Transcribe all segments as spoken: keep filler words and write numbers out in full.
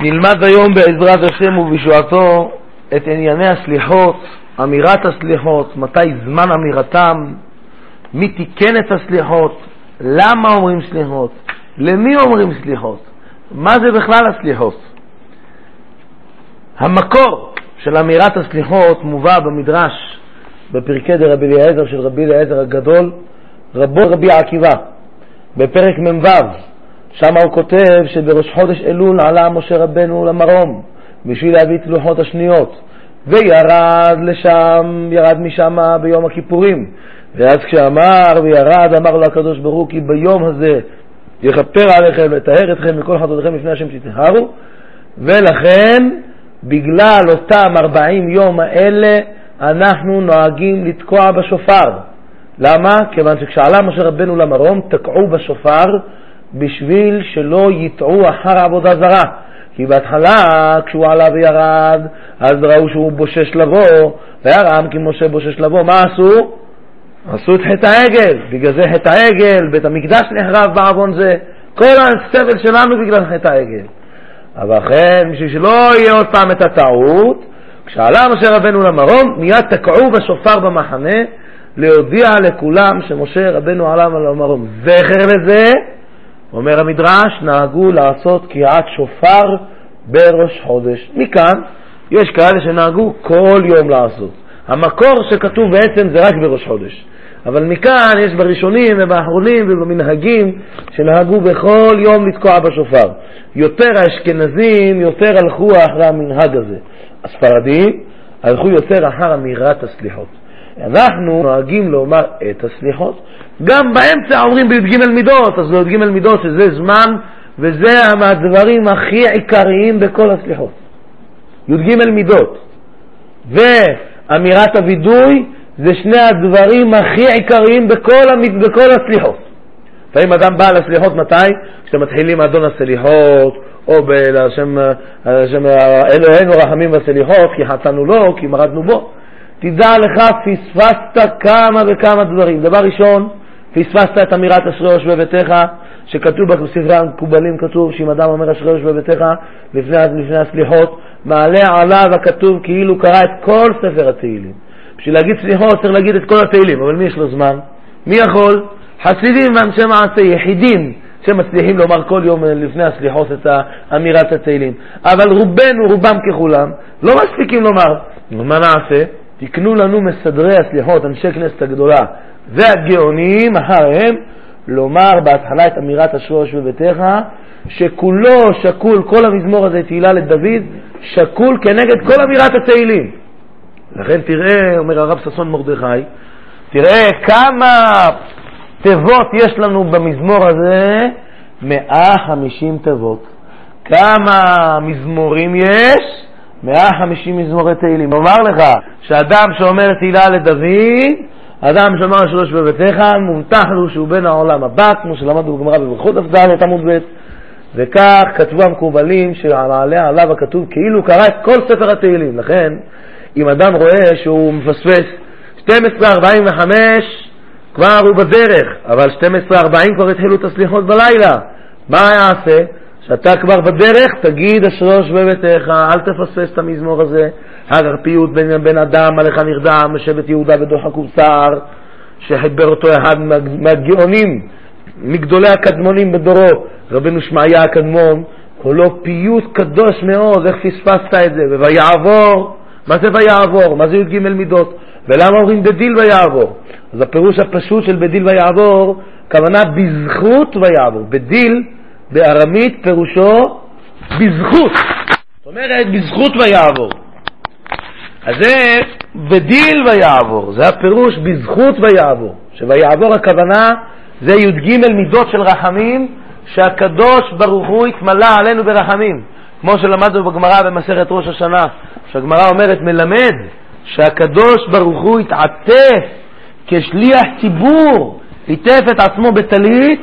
נלמד היום בעזרת השם ובישועתו את ענייני הסליחות, אמירת הסליחות, מתי זמן אמירתם, מי תיקן את הסליחות, למה אומרים סליחות, למי אומרים סליחות, מה זה בכלל הסליחות. המקור של אמירת הסליחות מובא במדרש בפרקי דרבי אליעזר של רבי אליעזר הגדול, רבו רבי עקיבא, בפרק מ"ו. שם הוא כותב שבראש חודש אלול עלה משה רבנו למרום בשביל להביא את לוחות השניות, וירד לשם, ירד משם ביום הכיפורים. ואז כשאמר וירד, אמר לו הקדוש ברוך הוא כי ביום הזה יכפר עליכם לטהר אתכם מכל חטאותיכם לפני השם שתטהרו. ולכן בגלל אותם ארבעים יום האלה אנחנו נוהגים לתקוע בשופר. למה? כיוון שכשעלה משה רבנו למרום תקעו בשופר בשביל שלא יטעו אחר עבודה זרה. כי בהתחלה כשהוא עלה וירד אז ראו שהוא בושש לבוא, והרם כי משה בושש לבוא, מה עשו? עשו את חטא העגל. בגלל זה חטא העגל, בית המקדש נחרב בעוון זה, כל הסבל שלנו בגלל חטא העגל. אבל לכן בשביל שלא יהיה עוד פעם את הטעות, כשעלה משה רבנו למרום מיד תקעו בשופר במחנה להודיע לכולם שמשה רבנו עלה למרום. זכר לזה, אומר המדרש, נהגו לעשות תקיעת שופר בראש חודש. מכאן יש כאלה שנהגו כל יום לעשות. המקור שכתוב בעצם זה רק בראש חודש, אבל מכאן יש בראשונים ובאחרונים ובמנהגים שנהגו בכל יום לתקוע בשופר. יותר האשכנזים יותר הלכו אחרי המנהג הזה, הספרדים הלכו יותר אחר אמירת הסליחות. אנחנו נוהגים לומר את הסליחות, גם באמצע אומרים בי"ג מידות, אז בי"ג מידות שזה זמן וזה מהדברים הכי עיקריים בכל הסליחות, י"ג מידות ואמירת הווידוי זה שני הדברים הכי עיקריים בכל, המ... בכל הסליחות. לפעמים אדם בא לסליחות מתי? כשאתם מתחילים אדון הסליחות או בשם אלוהינו רחמים בסליחות כי חטאנו לו, כי מרדנו בו. תדע לך, פספסת כמה וכמה דברים. דבר ראשון, פספסת את אמירת אשרי יושבי ביתך, שכתוב בספרי המקובלים, כתוב שאם אדם אומר אשרי יושבי ביתך לפני, לפני הסליחות, מעלה עליו הכתוב כאילו קרא את כל ספר התהילים. בשביל להגיד סליחות צריך להגיד את כל התהילים, אבל מי יש לו זמן? מי יכול? חסידים ואנשי מעשה, יחידים שמצליחים לומר כל יום לפני הסליחות את אמירת התהילים. אבל רובנו, רובם ככולם, לא מספיקים לומר. מה נעשה? תקנו לנו מסדרי הסליחות, אנשי כנסת הגדולה והגאונים אחריהם, לומר בהתחלה את אמירת אשרי יושבי ביתך, שכולו שקול, כל המזמור הזה תהילה לדוד, שקול כנגד כל אמירת התהילים. לכן תראה, אומר הרב ששון מרדכי, תראה כמה תיבות יש לנו במזמור הזה, מאה וחמישים תיבות. כמה מזמורים יש? מאה וחמישים מזמורי תהילים. אומר לך שאדם שאומר תהילה לדוד, אדם שאומר אשרי יושבי ביתך, מובטח לו שהוא בן העולם הבא, כמו שלמדנו בגמרא בברכות דף עמוד ב'. וכך כתבו המקובלים שעליה עליו הכתוב כאילו קרא את כל ספר התהילים. לכן אם אדם רואה שהוא מפספס שתים עשרה ארבעים וחמש כבר הוא בדרך, אבל שתים עשרה ארבעים כבר התחילו את הסליחות בלילה, מה יעשה? שאתה כבר בדרך תגיד אשרי יושבי ביתך, אל תפספס את המזמור הזה. הרפיות בין בן אדם עליך נרדם, משבט יהודה ודוחק ובשר, שחיבר אותו אחד מהגאונים מגדולי הקדמונים בדורו, רבנו שמעיה הקדמון, כולו פיוט קדוש מאוד. איך פספסת את זה? ויעבור, מה זה ויעבור? מה זה י"ג מידות? ולמה אומרים בדיל ויעבור? אז הפירוש הפשוט של בדיל ויעבור, כוונה בזכות ויעבור. בדיל בארמית פירושו בזכות, זאת אומרת בזכות ויעבור. אז זה בדיל ויעבור, זה הפירוש בזכות ויעבור. שויעבור הכוונה זה י"ג מידות של רחמים, שהקדוש ברוך הוא התמלא עלינו ברחמים, כמו שלמדנו בגמרא במסכת ראש השנה, שהגמרא אומרת מלמד שהקדוש ברוך הוא התעטף כשליח ציבור, עיטף את עצמו בטלית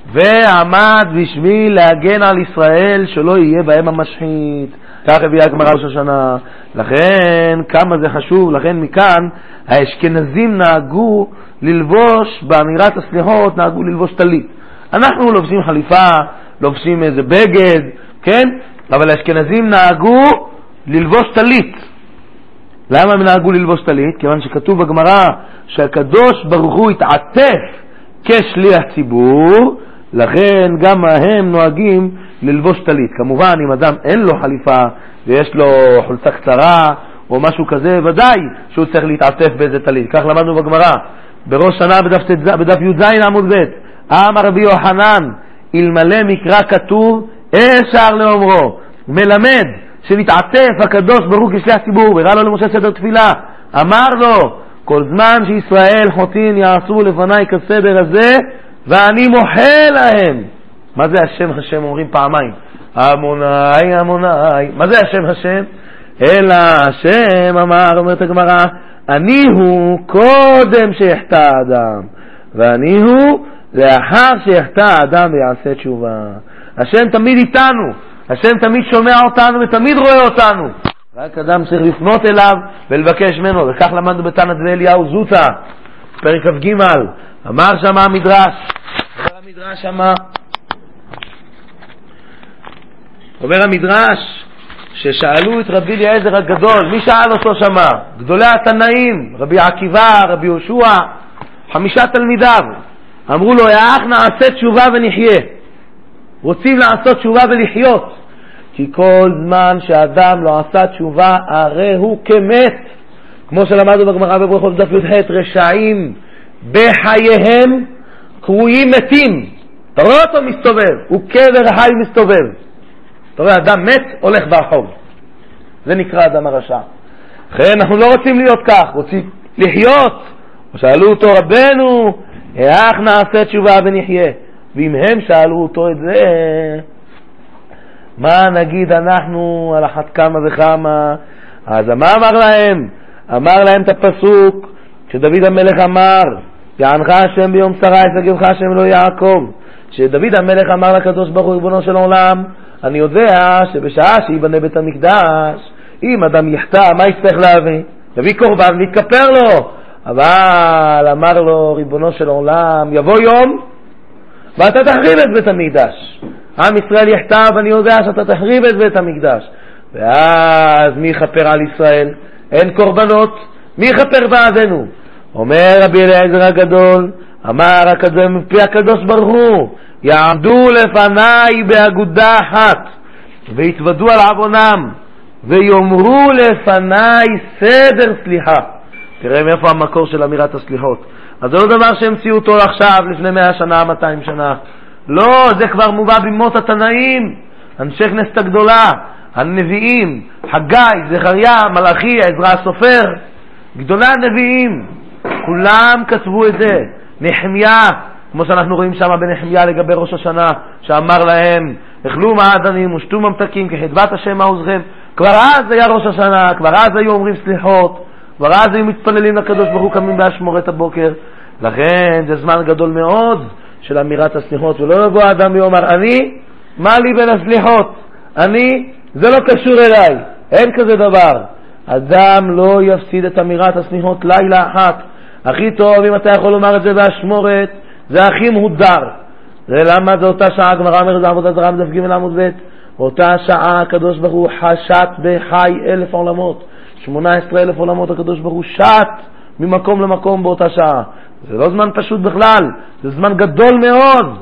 ועמד בשביל להגן על ישראל שלא יהיה בהם המשחית. כך הביאה הגמרא ראש השנה. לכן כמה זה חשוב. לכן מכאן האשכנזים נהגו ללבוש באמירת הסליחות, נהגו ללבוש טלית. אנחנו לובשים חליפה, לובשים איזה בגד, כן? אבל האשכנזים נהגו ללבוש טלית. למה הם נהגו ללבוש טלית? כיוון שכתוב בגמרא שהקדוש ברוך הוא התעטף כשליח ציבור, לכן גם הם נוהגים ללבוש טלית. כמובן אם אדם אין לו חליפה ויש לו חולצה קצרה או משהו כזה, ודאי שהוא צריך להתעטף באיזה טלית. כך למדנו בגמרא בראש שנה בדף, בדף י"ז עמוד ב', אמר רבי יוחנן, אלמלא מקרא כתוב אפשר לאומרו, מלמד שנתעטף הקדוש ברוך כשליח ציבור. והראה לו למשה סדר תפילה, אמר לו כל זמן שישראל חוטאים יעשו לפניי כסדר הזה ואני מוחה להם. מה זה השם השם? אומרים פעמיים, אמוני אמוני. מה זה השם השם? אלא השם אמר, אומרת הגמרא, אני הוא קודם שיחטא האדם ואני הוא לאחר שיחטא האדם ויעשה תשובה. השם תמיד איתנו, השם תמיד שומע אותנו ותמיד רואה אותנו, רק אדם צריך לפנות אליו ולבקש ממנו. וכך למדנו בתנא דאליהו זוטא פרק כ"ג. אמר שמה המדרש, אומר המדרש שמה, אומר המדרש ששאלו את רבי אליעזר הגדול, מי שאל אותו שמה? גדולי התנאים, רבי עקיבא, רבי יהושע, חמישה תלמידיו. אמרו לו, איך נעשה תשובה ונחיה? רוצים לעשות תשובה ולחיות, כי כל זמן שאדם לא עשה תשובה הרי הוא כמת. כמו שלמדנו בגמרא בברכות דף י"ח, רשעים בחייהם קרויים מתים. אתה רואה אותו מסתובב, הוא קבר חי מסתובב. אתה רואה אדם מת הולך ברחוב, זה נקרא אדם הרשע. לכן אנחנו לא רוצים להיות כך, רוצים לחיות. שאלו אותו, רבנו, איך נעשה תשובה ונחיה? ואם הם שאלו אותו את זה, מה נגיד אנחנו על אחת כמה וכמה? אז מה אמר להם? אמר להם את הפסוק שדוד המלך אמר, יענך השם ביום צרה ישגבך השם לא יעקב. שדוד המלך אמר לקדוש ברוך הוא ריבונו של עולם, אני יודע שבשעה שיבנה בית המקדש, אם אדם יחטא, מה יצטרך להביא? להביא קורבן להתכפר לו. אבל אמר לו ריבונו של עולם, יבוא יום ואתה תחריב את בית המקדש. עם ישראל יחטא ואני יודע שאתה תחריב את בית המקדש. ואז מי יכפר על ישראל? אין קורבנות, מי יכפר בעדנו? אומר רבי אליעזר הגדול, אמר הקדוש מפי הקדוש ברוך הוא, יעמדו לפניי באגודה אחת ויתוודו על עוונם ויאמרו לפניי סדר סליחה. תראה מאיפה המקור של אמירת הסליחות. אז זה לא דבר שהמציאו אותו עכשיו לפני מאה שנה, מאתיים שנה. לא, זה כבר מובא במות התנאים, אנשי כנסת הגדולה, הנביאים, חגי, זכריה, מלאכי, עזרא הסופר, גדולי הנביאים, כולם כתבו את זה. נחמיה, כמו שאנחנו רואים שם בנחמיה לגבי ראש השנה, שאמר להם, אכלו מעדנים ושתו ממתקים כחדבת השם מעוזכם. כבר אז היה ראש השנה, כבר אז היו אומרים סליחות, כבר אז היו מתפללים לקדוש ברוך הוא, קמים באשמורת הבוקר. לכן זה זמן גדול מאוד של אמירת הסליחות, ולא לבוא האדם ויאמר, אני, מה לי בין הסליחות? אני, זה לא קשור אליי, אין כזה דבר. אדם לא יפסיד את אמירת הסליחות לילה אחת. הכי טוב אם אתה יכול לומר את זה באשמורת, זה הכי מהודר. זה למה זה אותה שעה, הגמרא אומרת בעבודת זרע בדף ג' עמוד ב', אותה שעה הקדוש ברוך הוא חשת בחי אלף עולמות, שמונה עשרה אלף עולמות הקדוש ברוך הוא שט ממקום למקום באותה שעה. זה לא זמן פשוט בכלל, זה זמן גדול מאוד.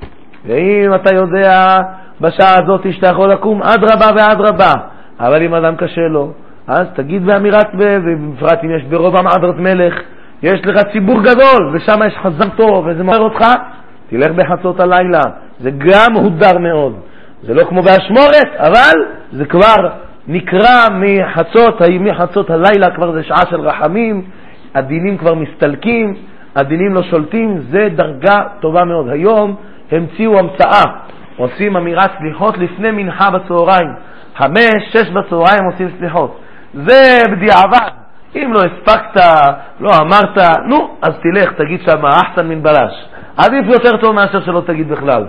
ואם אתה יודע בשעה הזאת שאתה יכול לקום עד רבה ועד רבה, אבל אם אדם קשה לו, אז תגיד באמירת, ובפרט אם יש ברובם עדרת מלך, יש לך ציבור גדול ושם יש חזן טוב וזה מעורר אותך, תלך בחצות הלילה, זה גם הודר מאוד. זה לא כמו באשמורת, אבל זה כבר נקרא מחצות, מחצות הלילה, כבר זה שעה של רחמים, הדינים כבר מסתלקים, הדינים לא שולטים, זה דרגה טובה מאוד. היום המציאו המצאה, עושים אמירת סליחות לפני מנחה בצהריים, חמש, שש בצהריים עושים סליחות. זה בדיעבד, אם לא הספקת, לא אמרת, נו, אז תלך, תגיד שם, אחסן מן בלש. עדיף יותר טוב מאשר שלא תגיד בכלל.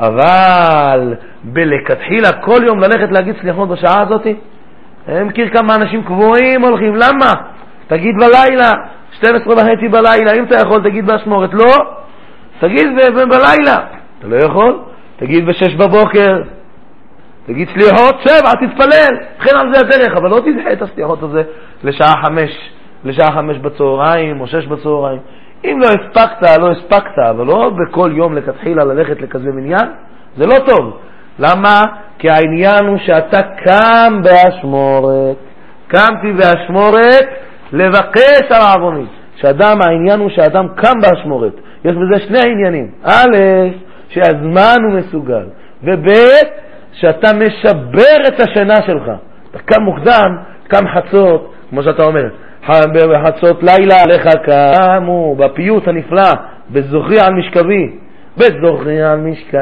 אבל בלכתחילה כל יום ללכת להגיד סליחות בשעה הזאת, אני מכיר כמה אנשים קבועים הולכים, למה? תגיד בלילה, שתים עשרה וחצי בלילה, אם אתה יכול תגיד באשמורת, לא, תגיד בלילה, אתה לא יכול, תגיד בשש בבוקר, תגיד סליחות, שבע, תתפלל, וכן על זה הדרך, אבל לא תדחה את הסליחות הזה לשעה חמש, לשעה חמש בצהריים או שש בצהריים. אם לא הספקת, לא הספקת, אבל לא בכל יום לכתחילה ללכת לכזה מניין, זה לא טוב. למה? כי העניין הוא שאתה קם באשמורת, קמתי באשמורת לבקש על העוונית. שאדם, העניין הוא שאדם קם באשמורת. יש בזה שני העניינים. א', שהזמן הוא מסוגל, וב', שאתה משבר את השינה שלך. אתה קם מוקדם, קם חצות, כמו שאתה אומר, בחצות לילה עליך קמו, בפיוט הנפלא, בזוכרי על משכבי, בזוכרי על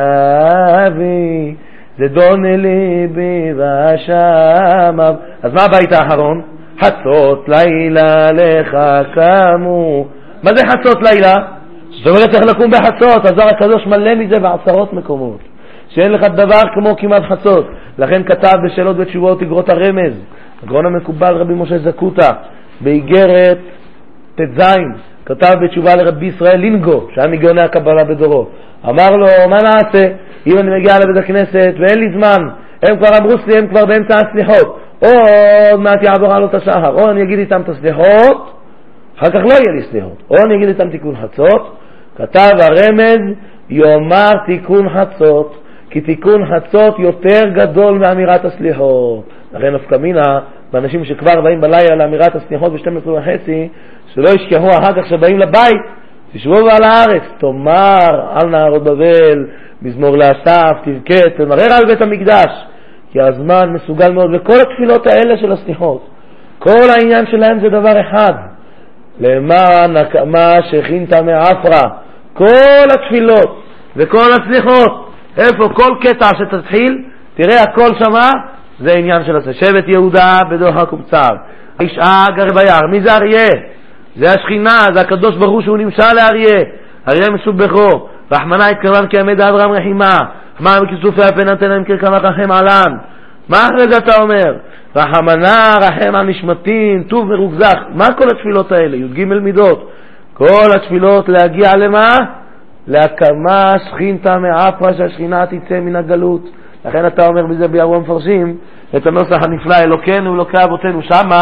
משכבי, זדון ליבי ושמם. אז מה הבית האחרון? חצות לילה עליך קמו. מה זה חצות לילה? זאת אומרת צריך לקום בחצות. הזר הקדוש מלא מזה בעשרות מקומות, שאין לך דבר כמו כמעט חצות. לכן כתב בשאלות ותשובות אגרות הרמז, הגאון המקובל רבי משה זקוטה באיגרת תז, כתב בתשובה לרבי ישראל לינגו שהיה מגאוני הקבלה בדורו. אמר לו, מה נעשה אם אני מגיע לבית הכנסת ואין לי זמן, הם כבר אמרו לי, הם כבר באמצע הסליחות, או עוד מעט יעבור עלות השחר, או אני אגיד איתם את הסליחות, אחר כך לא יהיה לי סליחות, או אני אגיד איתם תיקון חצות. כתב הרמז, יאמר תיקון חצות, כי תיקון חצות יותר גדול מאמירת הסליחות. לכן נפקא מינה באנשים שכבר באים בלילה לאמירת הסליחות ב-שתים עשרה וחצי, שלא ישכחו אחר כך שבאים לבית, תשבו על הארץ, תאמר על נהרות בבל, מזמור לאסף, תבכה, תמרר על בית המקדש, כי הזמן מסוגל מאוד. וכל התפילות האלה של הסליחות, כל העניין שלהם זה דבר אחד, למען הקמה שכינת מעפרה. כל התפילות וכל הסליחות, איפה כל קטע שתתחיל, תראה הכל שמה, זה עניין של זה. שבט יהודה בדוחק ובצער, ישאג ביער. מי זה אריה? זה השכינה, זה הקדוש ברוך הוא שהוא נמשל לאריה. אריה מסובכו, רחמנה התקרבן כי עמד אברהם רחימה, חמה וכיסופי הפן נתן להם כרכמה רחם עלן. מה אחרי זה אתה אומר? רחמנה רחם על נשמתין, טוב מרוכזך. מה כל התפילות האלה? י"ג מידות. כל התפילות להגיע למה? להקמה שכינתה מעפרה, שהשכינה תצא מן הגלות. לכן אתה אומר בזה בירום מפרשים את הנוסח הנפלא, אלוקינו אלוקי אבותינו. שמה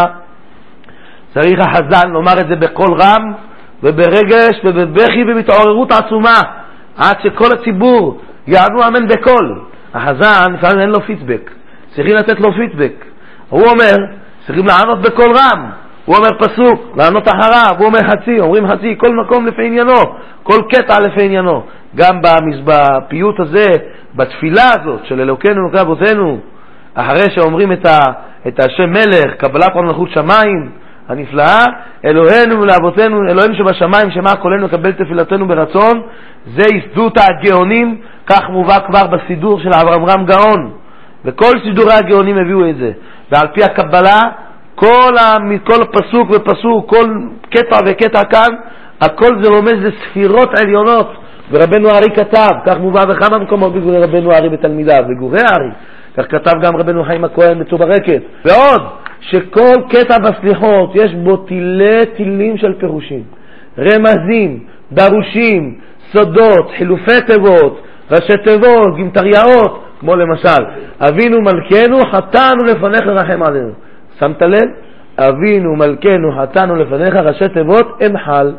צריך החזן לומר את זה בקול רם וברגש ובבכי ובהתעוררות עצומה, עד שכל הציבור יענו אמן בקול. החזן לפעמים אין לו פידבק, צריכים לתת לו פידבק. הוא אומר צריכים לענות בקול רם, הוא אומר פסוק, לענות אחריו, הוא אומר חצי, אומרים חצי, כל מקום לפי עניינו, כל קטע לפי עניינו. גם בפיוט הזה, בתפילה הזאת של אלוקינו אלוקי אבותינו, אחרי שאומרים את, ה, את השם מלך, קבלת מלכות שמיים הנפלאה, אלוהינו ולאבותינו, אלוהינו שבשמיים, שמע קולנו לקבל תפילתנו ברצון, זה יסדות הגאונים, כך מובא כבר בסידור של אברהם רם גאון, וכל סידורי הגאונים הביאו את זה. ועל פי הקבלה, כל, ה, כל פסוק ופסוק, כל קטע וקטע כאן, הכל זה רומז לספירות עליונות. ורבנו הארי כתב, כך מובא בכמה מקומות ברבנו הארי בתלמידיו, בגורי הארי, כך כתב גם רבנו חיים הכהן בצוברקת. ועוד, שכל קטע בסליחות יש בו תילי תילים של פירושים, רמזים, דרושים, סודות, חילופי תיבות, ראשי תיבות, גמטריות, כמו למשל, אבינו מלכנו חטאנו לפניך רחם עלינו. שמת לב? אבינו מלכנו חטאנו לפניך, ראשי תיבות אמחל.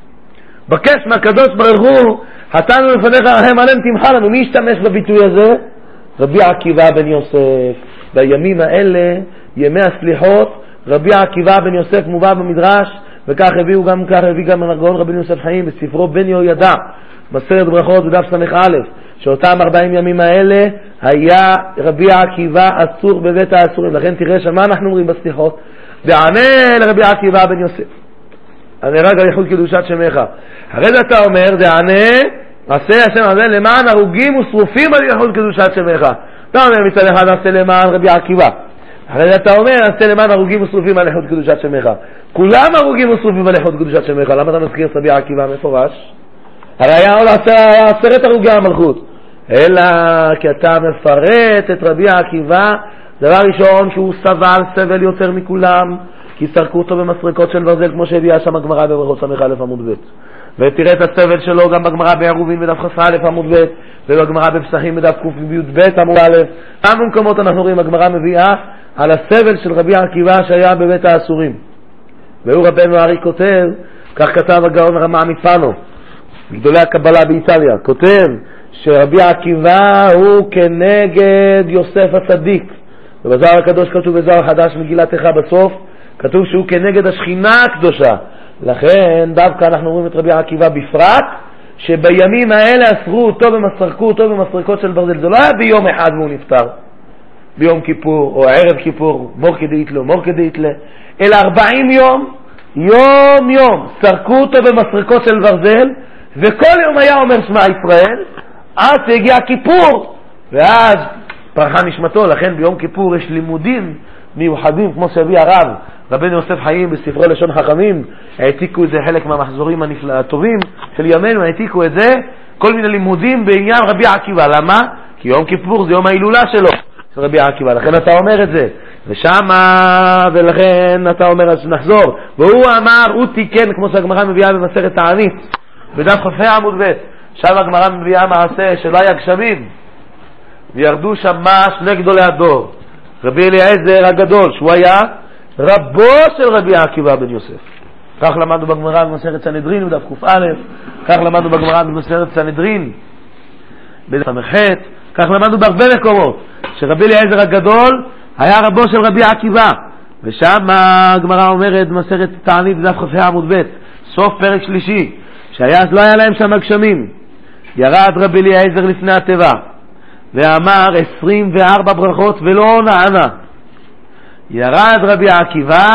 בקש מהקדוש ברוך הוא, חטאנו לפניך רחם עלינו, תמחל לנו. מי ישתמש בביטוי הזה? רבי עקיבא בן יוסף. בימים האלה, ימי הסליחות, רבי עקיבא בן יוסף מובא במדרש, וכך הביאו גם, כך הביא גם הגאון רבי יוסף חיים בספרו בן יהוידע, מסכת ברכות בדף סמך א', שאותם ארבעים ימים האלה היה רבי עקיבא אסור בבית האסורים. לכן תראה שמה אנחנו אומרים בסליחות, דענה לרבי עקיבא בן יוסף, אני רק על ייחוד קדושת שמך. אחרי זה אתה אומר, דענה עשה השם הזה למען הרוגים ושרופים על ייחוד קדושת שמך. אתה אומר מצד אחד עשה למען רבי עקיבא, אחרי זה אתה אומר עשה למען הרוגים ושרופים על ייחוד קדושת שמך. כולם הרוגים ושרופים על ייחוד קדושת שמך. למה אתה מזכיר רבי עקיבא מפורש? הרי היה עוד עשרת הרוגי המלכות, אלא כי אתה מפרט את רבי עקיבא, דבר ראשון שהוא סבל סבל יותר מכולם, כי סרקו אותו במסרקות של ברזל, כמו שהביאה שם הגמרא בברכות סמך א' עמוד ב'. ותראה את הסבל שלו גם בגמרא בעירובין בדף כ"א עמוד ב' ובגמרא בפסחים בדף קי"ב עמוד א'. כמה מקומות אנחנו רואים הגמרא מביאה על הסבל של רבי עקיבא שהיה בבית האסורים. והוא רבנו ארי כותב, כך כתב הגאון הרמ"א מפנו, גדולי הקבלה באיטליה, כותב שרבי עקיבא הוא כנגד יוסף הצדיק. ובזוהר הקדוש כתוב בזוהר החדש מגילת איכה בסוף, כתוב שהוא כנגד השכינה הקדושה. לכן דווקא אנחנו רואים את רבי עקיבא בפרט, שבימים האלה אסרו אותו ומסרקו אותו במסרקות של ברזל. זה לא היה ביום אחד והוא נפטר, ביום כיפור או ערב כיפור, מורקה דאיתלה מורקה דאיתלה, אלא ארבעים יום, יום יום סרקו אותו במסרקות של ברזל, וכל יום היה אומר שמע ישראל, עד שהגיע כיפור ואז פרחה נשמתו. לכן ביום כיפור יש לימודים מיוחדים, כמו שהביא הרב רבנו יוסף חיים בספרו לשון חכמים, העתיקו את זה, חלק מהמחזורים הטובים של ימינו העתיקו את זה, כל מיני לימודים בעניין רבי עקיבא. למה? כי יום כיפור זה יום ההילולה שלו של רבי עקיבא, לכן אתה אומר את זה ושמה, ולכן אתה אומר אז נחזור. והוא אמר, הוא תיקן, כמו שהגמרא מביאה במסכת תענית בדף כ"ה עמוד ב', שם הגמרא מביאה מעשה שלא היה גשמים וירדו שם שני גדולי הדור, רבי אליעזר הגדול שהוא היה רבו של רבי עקיבא בן יוסף. כך למדנו בגמרא במסכת סנהדרין בדף ק"א, כך למדנו בגמרא במסכת סנהדרין בדף ס"ח, כך למדנו בהרבה מקומות שרבי אליעזר הגדול היה רבו של רבי עקיבא. ושם הגמרא אומרת במסכת תענית בדף כ"ה עמוד ב', סוף פרק שלישי, שהיה אז לא היה להם שם גשמים, ירד רבי אליעזר לפני התיבה ואמר עשרים וארבע ברכות ולא נענה. ירד רבי עקיבא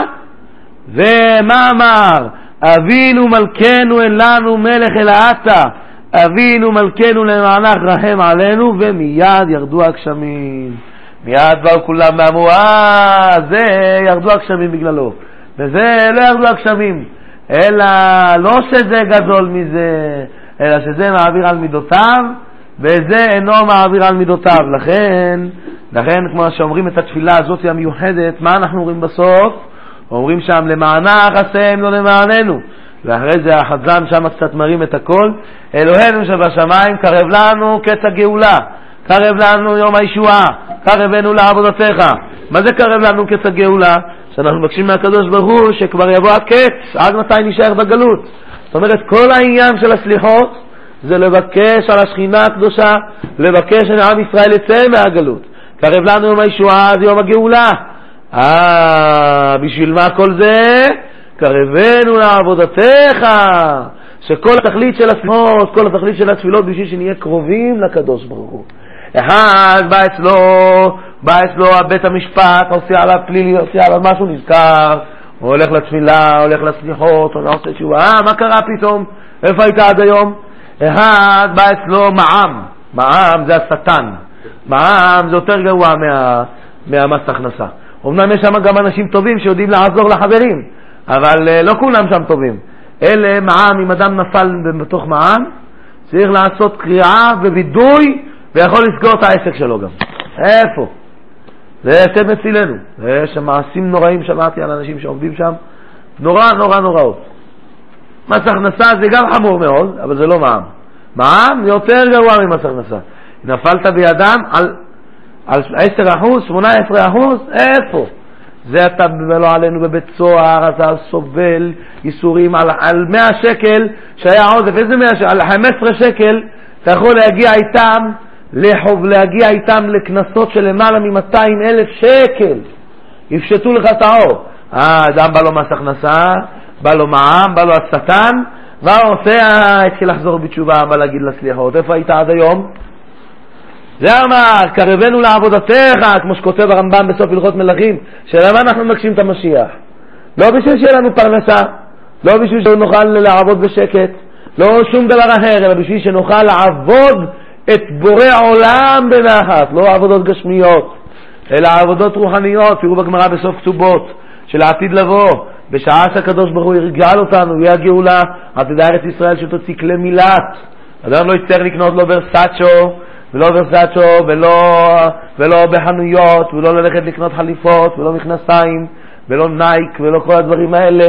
ומה אמר? אבינו מלכנו אין לנו מלך אלא אתה, אבינו מלכנו למענך רחם עלינו. ומיד ירדו הגשמים, מיד באו כולם ואמרו אה זה ירדו הגשמים בגללו, וזה לא ירדו הגשמים, אלא לא שזה גדול מזה, אלא שזה מעביר על מידותיו וזה אינו מעביר על מידותיו. לכן לכן כמו שאומרים את התפילה הזאת המיוחדת, מה אנחנו אומרים בסוף? אומרים שם למענך עשם לא למעננו, ואחרי זה החזן שם קצת מרים את הכל, אלוהינו שבשמיים קרב לנו קץ הגאולה, קרב לנו יום הישועה, קרבנו לעבודתך. מה זה קרב לנו קץ הגאולה? שאנחנו מבקשים מהקדוש ברוך הוא שכבר יבוא הקץ, עד מתי נשאר בגלות. זאת אומרת כל העניין של הסליחות זה לבקש על השכינה הקדושה, לבקש שעם ישראל יצא מהגלות. קרב לנו יום הישועה, זה יום הגאולה. אה, בשביל מה כל זה? קרבנו לעבודתך, שכל התכלית של הסליחות, כל התכלית של התפילות בשביל שנהיה קרובים לקדוש ברוך הוא. אחד בא אצלו, בא אצלו בית המשפט, עושה עליו פלילי, עושה עליו משהו נזכר, הוא הולך לתפילה, הולך לסליחות, הוא עושה תשובה, אה, מה קרה פתאום? איפה היית עד היום? אחד בא אצלו מע"מ, מע"מ זה השטן, מע"מ זה יותר גרוע מה, מהמס הכנסה. אמנם יש שם גם אנשים טובים שיודעים לעזור לחברים, אבל לא כולם שם טובים. אלה מע"מ, אם אדם נפל בתוך מע"מ, צריך לעשות קריאה ווידוי, ויכול לסגור את העסק שלו גם. איפה? זה אתם מצילנו. יש מעשים נוראים, שמעתי על אנשים שעובדים שם, נורא נורא נוראות. מס הכנסה זה גם חמור מאוד, אבל זה לא מע"מ. מע"מ זה יותר גרוע ממס הכנסה. נפלת בידם על, על עשרה אחוז, שמונה עשרה אחוז, איפה? זה אתה לא עלינו בבית סוהר, אתה סובל ייסורים על, על מאה שקל שהיה עודף. איזה מאה שקל? על חמש עשרה שקל אתה יכול להגיע איתם לחוב, להגיע איתם לכנסות של למעלה מ-מאתיים אלף שקל. יפשטו לך את האור. אה, אדם בא לו מס הכנסה, בא לו מע"מ, בא לו השטן, מה הוא עושה? התחיל לחזור בתשובה, בא להגיד לסליחות. איפה היית עד היום? זה אמר, קרבנו לעבודתך, כמו שכותב הרמב"ם בסוף הלכות מלכים, שלמה אנחנו מבקשים את המשיח? לא בשביל שיהיה לנו פרנסה, לא בשביל שנוכל לעבוד בשקט, לא שום דבר אחר, אלא בשביל שנוכל לעבוד את בורא עולם בנחת, לא עבודות גשמיות, אלא עבודות רוחניות. תראו בגמרא בסוף כתובות, של העתיד לבוא, בשעה שהקדוש ברוך הוא יגאל אותנו, יהיה הגאולה, עתיד ארץ ישראל שתוציא כלי מילת, אדם לא יצטרך לקנות לו ורסאצ'ו, ולא ורסאצ'ו, ולא, ולא בחנויות, ולא ללכת לקנות חליפות, ולא מכנסיים, ולא נייק, ולא כל הדברים האלה,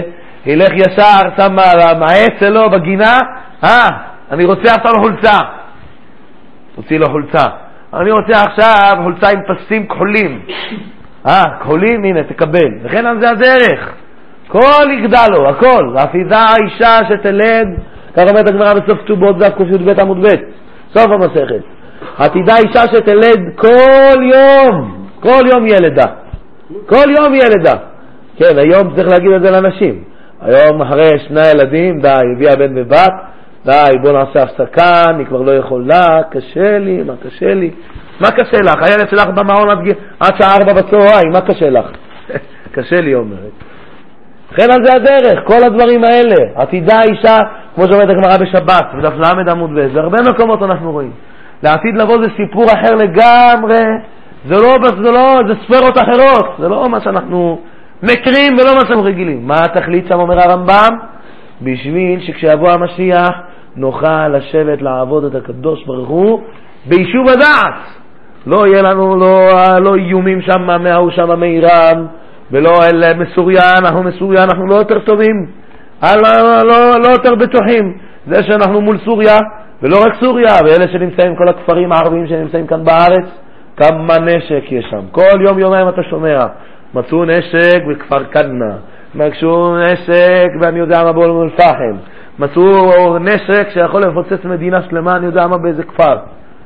ילך ישר, שם העץ שלו בגינה, אה, אני רוצה עכשיו חולצה. תוציא לו חולצה. אני רוצה עכשיו חולצה עם פסים כחולים. אה, כחולים, הנה, תקבל. וכן על זה הדרך. כל יגדל לו, הכל. ואפידה האישה שתלד, כך אומרת הגמרא בסוף כתובות, זה ק"ב עמוד ב', סוף המסכת. עתידה אישה שתלד כל יום, כל יום ילדה. כל יום ילדה. כן, היום צריך להגיד את זה לאנשים. היום אחרי שני ילדים, די, הביאה בן ובת, די, בוא נעשה הפסקה, אני כבר לא יכולה, קשה לי, מה קשה לי? מה קשה לך? הילד שלך במעון עד, עד שעה ארבע בצהריים, מה קשה לך? קשה לי, אומרת. לכן על זה הדרך, כל הדברים האלה. עתידה אישה, כמו שאומרת הגמרא בשבת, בדף למד עמוד ב', והרבה מקומות אנחנו רואים. לעתיד לבוא זה סיפור אחר לגמרי, זה לא, זה לא, זה ספרות אחרות, זה לא מה שאנחנו מכירים ולא מה שאנחנו רגילים. מה התכלית שם אומר הרמב"ם? בשביל שכשיבוא המשיח נוכל לשבת לעבוד את הקדוש ברוך הוא ביישוב הדעת. לא יהיה לנו לא, לא איומים שם מההוא שם מאיראן, ולא אל מסוריה, אנחנו מסוריה, אנחנו לא יותר טובים, לא, לא, לא יותר בטוחים. זה שאנחנו מול סוריה, ולא רק סוריה, ואלה שנמצאים, כל הכפרים הערביים שנמצאים כאן בארץ, כמה נשק יש שם. כל יום יומיים אתה שומע, מצאו נשק בכפר קדנה, מצאו נשק ואני יודע מה באום אל-פחם, מצאו נשק שיכול לפוצץ מדינה שלמה, אני יודע מה באיזה כפר.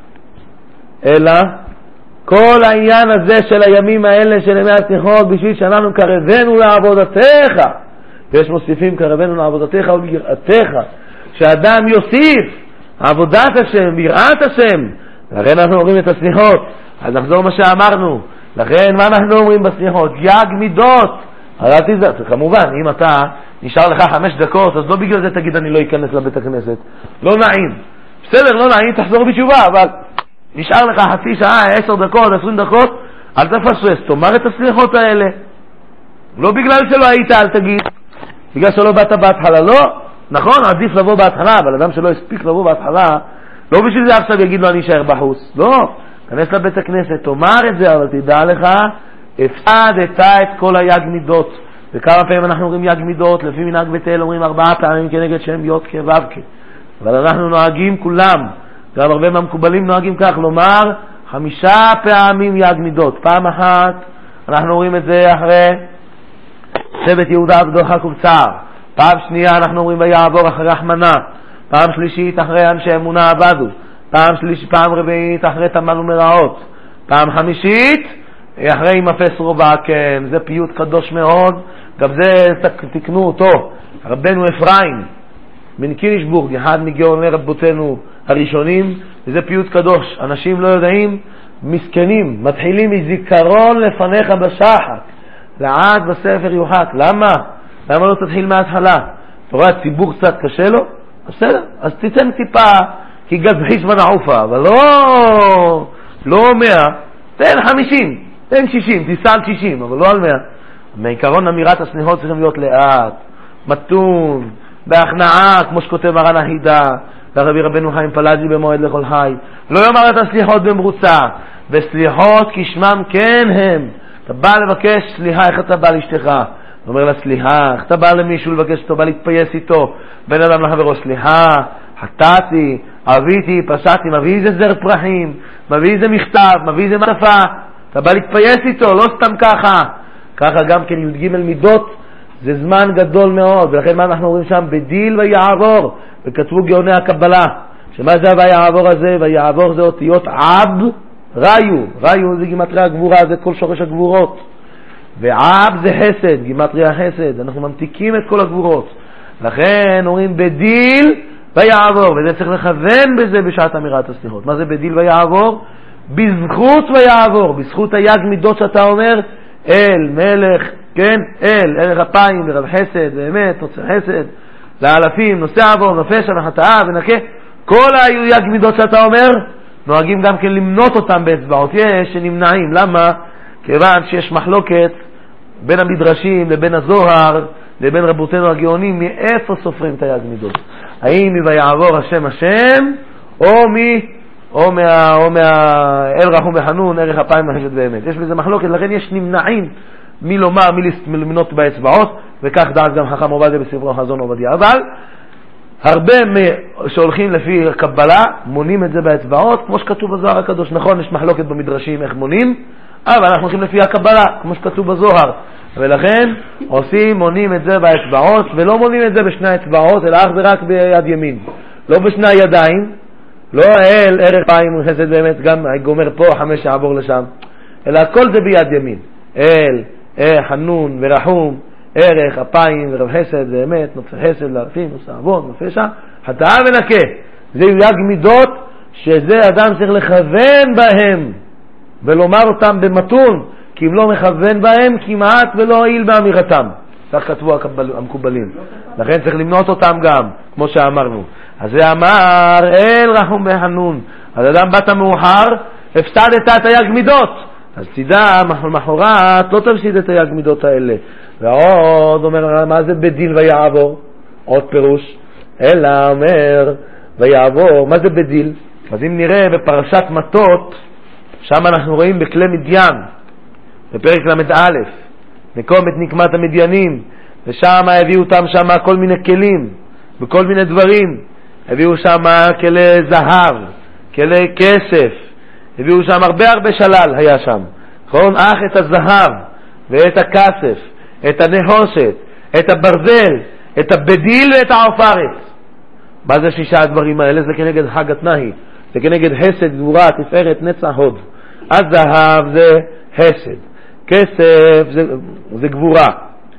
אלא כל העניין הזה של הימים האלה של ימי הסליחות, בשביל שאנחנו קרבנו לעבודתך, ויש מוסיפים קרבנו לעבודתך וליראתך, שאדם יוסיף עבודת השם, ביראת השם. לכן אנחנו אומרים את הסליחות. אז נחזור מה שאמרנו. לכן מה אנחנו אומרים בסליחות? יג מידות. הרי תיזהר, כמובן, אם אתה נשאר לך חמש דקות, אז לא בגלל זה תגיד אני לא אכנס לבית הכנסת. לא נעים. בסדר, לא נעים, תחזור בתשובה, אבל נשאר לך חצי שעה, עשר דקות, עשרים דקות, אל תפספס, תאמר את הסליחות האלה. לא בגלל שלא היית, אל תגיד. בגלל שלא באת בהתחלה, לא. נכון, עדיף לבוא בהתחלה, אבל אדם שלא הספיק לבוא בהתחלה, לא בשביל זה עכשיו יגיד לו אני אשאר בחוץ. לא, כנס לבית הכנסת, תאמר את זה, אבל תדע לך, הפסדת את כל היג מידות. וכמה פעמים אנחנו אומרים יג מידות, לפי מנהג בית אל אומרים ארבעה פעמים כנגד שם יוד כבבקה. אבל אנחנו נוהגים כולם, גם הרבה מהמקובלים נוהגים כך, לומר חמישה פעמים יג מידות. פעם אחת, אנחנו אומרים את זה אחרי שבט יהודה עבדו חכוב צער. פעם שנייה אנחנו אומרים ויעבור אחרי רחמנה. פעם שלישית אחרי אנשי אמונה עבדו. פעם שלישית, פעם רביעית אחרי תמן ומראות. פעם חמישית אחרי מפס רובה, כן, זה פיוט קדוש מאוד. גם זה תקנו אותו רבנו אפרים בן קירישבורג, אחד מגאוני רבותינו הראשונים, וזה פיוט קדוש. אנשים לא יודעים, מסכנים, מתחילים מזיכרון לפניך בשחק, לעד בספר יוחק. למה? למה לא תתחיל מההתחלה? אתה רואה, הציבור קצת קשה לו? בסדר, אז תיתן טיפה, כי גזחיש ונעופה, אבל לא, לא מאה, תן חמישים, תן שישים, תיסע על שישים, אבל לא על מאה. מעיקרון אמירת הסליחות צריכים להיות לאט, מתון, בהכנעה, כמו שכותב מרן החידה, לרבי רבנו חיים פלאג'י במועד לכל חי. לא יאמר את הסליחות במרוצה, וסליחות כשמם כן הם. אתה בא לבקש סליחה, איך אתה בא לאשתך? הוא אומר לה סליחה, איך אתה בא למישהו לבקש אותו, בא להתפייס איתו, בן אדם לחברו, סליחה, חטאתי, אביתי, פשעתי, מביא איזה זר פרחים, מביא איזה מכתב, מביא איזה מעטפה, אתה בא להתפייס איתו, לא סתם ככה. ככה גם כן י"ג מידות, זה זמן גדול מאוד, ולכן מה אנחנו אומרים שם? בדיל ויעבור, וכתבו גאוני הקבלה, שמה זה ויעבור הזה? ויעבור זה אותיות עב ראיו, ראיו זה גימטריה הגבורה, זה כל שורש הגבורות, ועב זה חסד, גימטריה חסד, אנחנו ממתיקים את כל הגבורות. לכן אומרים בדיל ויעבור, וזה צריך לכוון בזה בשעת אמירת הסליחות. מה זה בדיל ויעבור? בזכות ויעבור, בזכות היג מידות שאתה אומר אל מלך, כן, אל ערך אפיים ורב חסד ואמת נוצר חסד לאלפים נושא עבור נפש ונחתאה ונקה, כל היג מידות שאתה אומר נוהגים גם כן למנות אותם באצבעות. יש שנמנעים, למה? כיוון שיש מחלוקת בין המדרשים לבין הזוהר לבין רבותינו הגאונים מאיפה סופרים את היג מידות, האם מויעבור השם השם או מי או מה או מה אל רחום וחנון ערך אפיים וחסד ואמת. יש בזה מחלוקת, לכן יש נמנעים מי לומר, מי למנות באצבעות, וכך דעת גם חכם עובדיה בספרו חזון עובדיה. אבל הרבה שהולכים לפי הקבלה מונים את זה באצבעות, כמו שכתוב בזוהר הקדוש. נכון, יש מחלוקת במדרשים איך מונים, אבל אנחנו הולכים לפי הקבלה, כמו שכתוב בזוהר. ולכן עושים, מונים את זה באצבעות, ולא מונים את זה בשני האצבעות, אלא אך ורק ביד ימין. לא בשני הידיים, לא אל ערך פעמים חסד באמת, גם גומר פה חמש שעבור לשם, אלא הכל זה ביד ימין. אל, אה, חנון ורחום, ערך, אפיים ורב חסד, זה אמת, נוצר חסד, להרפים, נושא עוון, מפשע, חטאה ונקה. זה יג מידות שזה אדם צריך לכוון בהם, ולומר אותם במתון, כי אם לא מכוון בהם, כמעט ולא הועיל באמירתם. כך כתבו המקובלים. לכן צריך למנות אותם גם, כמו שאמרנו. אז זה אמר, אל רחום וחנון. אז אדם באת מאוחר, הפסדת את היג מידות. אז תדע, מחרת לא תפסיד את היג מידות האלה. ועוד אומר, מה זה בדיל ויעבור? עוד פירוש. אלא אומר, ויעבור, מה זה בדיל? אז אם נראה בפרשת מטות, שם אנחנו רואים בכלי מדיין, בפרק למד א', נקום את נקמת המדיינים, ושם הביאו אותם שם כל מיני כלים, וכל מיני דברים. הביאו שם כלי זהב, כלי כסף, הביאו שם הרבה הרבה שלל היה שם. נכון? אך את הזהב, ואת הכסף, את הנחושת, את הברזל, את הבדיל ואת העופרת. מה זה שישה הדברים האלה? זה כנגד חג התנאי, זה כנגד חסד, גבורה, תפארת, נצח, הוד. הזהב זה חסד, כסף זה, זה גבורה,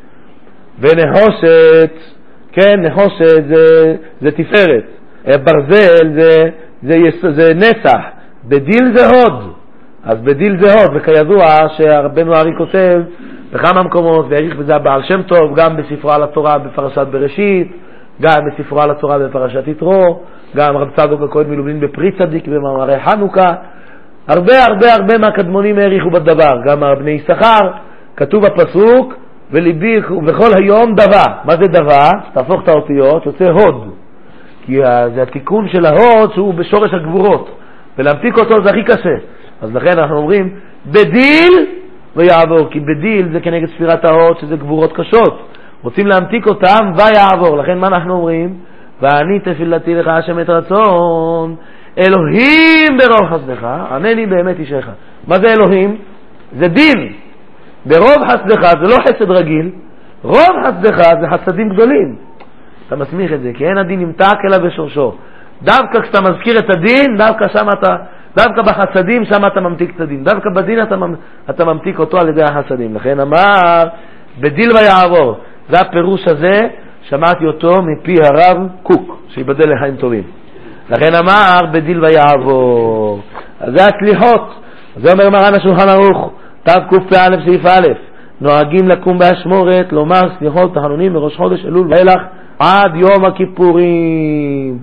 ונחושת, כן, נחושת זה, זה תפארת, ברזל זה, זה, זה נצח, בדיל זה הוד. אז בדיל זה הוד, וכידוע שהרבנו הארי כותב בכמה מקומות, והעריך בזה הבעל שם טוב, גם בספרו על התורה בפרשת בראשית, גם בספרו על התורה בפרשת יתרו, גם רב צדוק הכהן מלובלין בפרי צדיק במאמרי חנוכה. הרבה הרבה הרבה מהקדמונים העריכו בדבר. גם בני יששכר כתוב בפסוק, וליבי בכל היום דבה. מה זה דבה? תהפוך את האותיות, יוצא הוד, כי זה התיקון של ההוד שהוא בשורש הגבורות, ולהמתיק אותו זה הכי קשה. אז לכן אנחנו אומרים בדיל ויעבור, כי בדיל זה כנגד ספירת ההוד, שזה גבורות קשות, רוצים להמתיק אותם ויעבור. לכן מה אנחנו אומרים? ואני תפילתי לך השם את רצון, אלוהים ברוב חסדך, ענני באמת אישך. מה זה אלוהים? זה דין. ברוב חסדך זה לא חסד רגיל, רוב חסדך זה חסדים גדולים. אתה מסמיך את זה, כי אין הדין נמתק אלא בשורשו. דווקא כשאתה מזכיר את הדין, דווקא שם אתה, דווקא בחסדים שם אתה ממתיק את הדין, דווקא בדין אתה, אתה ממתיק אותו על ידי החסדים. לכן אמר בדיל ויעבור, זה הפירוש הזה, שמעתי אותו מפי הרב קוק, שיבדל לחיים טובים. לכן אמר בדיל ויעבור. אז זה הסליחות. זה אומר מרן השולחן ערוך תקפ"א סעיף א', נוהגים לקום באשמורת לומר סליחות תחנונים מראש חודש אלול ואילך עד יום הכיפורים.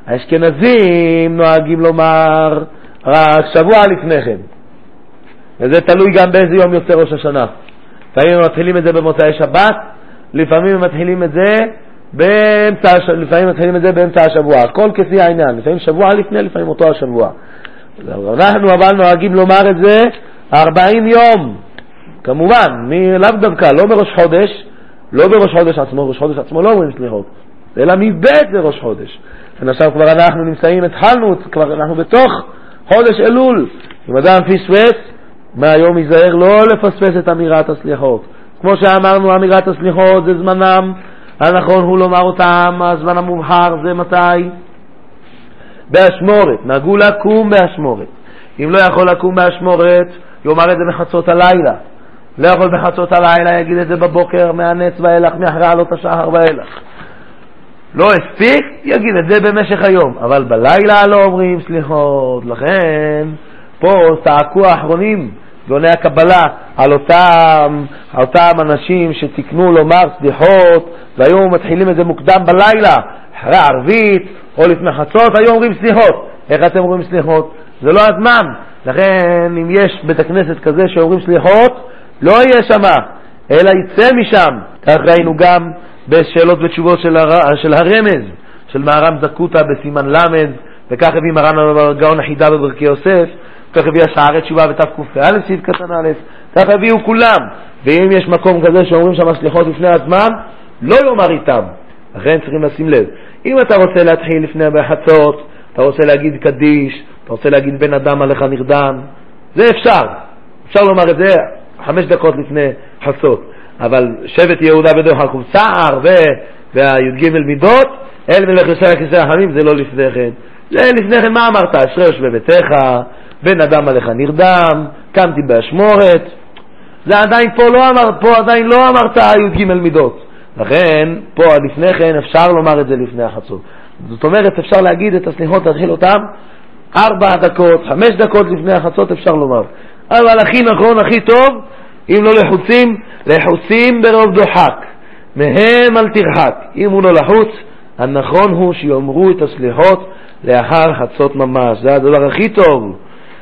האשכנזים נוהגים לומר רק שבוע לפני כן, וזה תלוי גם באיזה יום יוצא ראש השנה. לפעמים מתחילים את זה במוצאי שבת, לפעמים מתחילים את זה באמצע, לפעמים מתחילים את זה באמצע השבוע, הכל כפי העניין, לפעמים שבוע לפני, לפעמים אותו השבוע. אנחנו אבל נוהגים לומר את זה ארבעים יום, כמובן, לאו דווקא, לא בראש חודש, לא בראש חודש עצמו, ראש חודש עצמו לא אומרים סליחות, אלא מבית זה ראש חודש. עכשיו כבר אנחנו נמצאים, התחלנו, כבר אנחנו בתוך חודש אלול. אם אדם פספס, מהיום ייזהר לא לפספס את אמירת הסליחות. כמו שאמרנו, אמירת הסליחות זה זמנם הנכון הוא לומר אותם, הזמן המובחר זה מתי? באשמורת, נהגו לקום באשמורת. אם לא יכול לקום באשמורת, יאמר את זה בחצות הלילה. לא יכול בחצות הלילה, יגיד את זה בבוקר, מהנץ ואילך, מאחרי עלות השחר ואילך. לא הספיק, יגיד את זה במשך היום. אבל בלילה לא אומרים סליחות. לכן, פה צעקו האחרונים, גאוני הקבלה, על אותם, על אותם אנשים שתקנו לומר סליחות, והיום מתחילים את זה מוקדם בלילה, אחרי ערבית, או לפני חצות, היום אומרים סליחות. איך אתם אומרים סליחות? זה לא הזמן. לכן, אם יש בית הכנסת כזה שאומרים סליחות, לא יהיה שמה, אלא יצא משם. כך ראינו גם בשאלות ותשובות של, הר... של הרמז, של מהר"ם זקוטה בסימן למד, וכך הביא מרן הגאון החידה בברכי יוסף, תכף יהיה שערי תשובה בתק"א סעיף קטן א', כך הביאו כולם. ואם יש מקום כזה שאומרים שם סליחות לפני הזמן, לא יאמר איתם. לכן צריכים לשים לב. אם אתה רוצה להתחיל לפני בחצות, אתה רוצה להגיד קדיש, אתה רוצה להגיד בן אדם עליך נרדם, זה אפשר. אפשר לומר את זה חמש דקות לפני חצות. אבל שבט יהודה בדוח צער והי"ג מידות, אל מלך ישר הכיסא החמים, זה לא לפני כן. זה לפני כן מה אמרת? אשרי יושבי ביתך, בן אדם עליך נרדם, קמתי באשמורת. זה עדיין פה לא אמרת, פה עדיין לא אמרת י"ג מידות. לכן פה לפני כן אפשר לומר את זה לפני החצות. זאת אומרת אפשר להגיד את הסליחות, להתחיל אותם ארבע דקות, חמש דקות לפני החצות אפשר לומר. אבל הכי נכון, הכי טוב, אם לא לחוצים, לחוצים ברוב דוחק, מהם אל תרחק. אם הוא לא לחוץ, הנכון הוא שיאמרו את הסליחות לאחר חצות ממש. זה הדבר הכי טוב.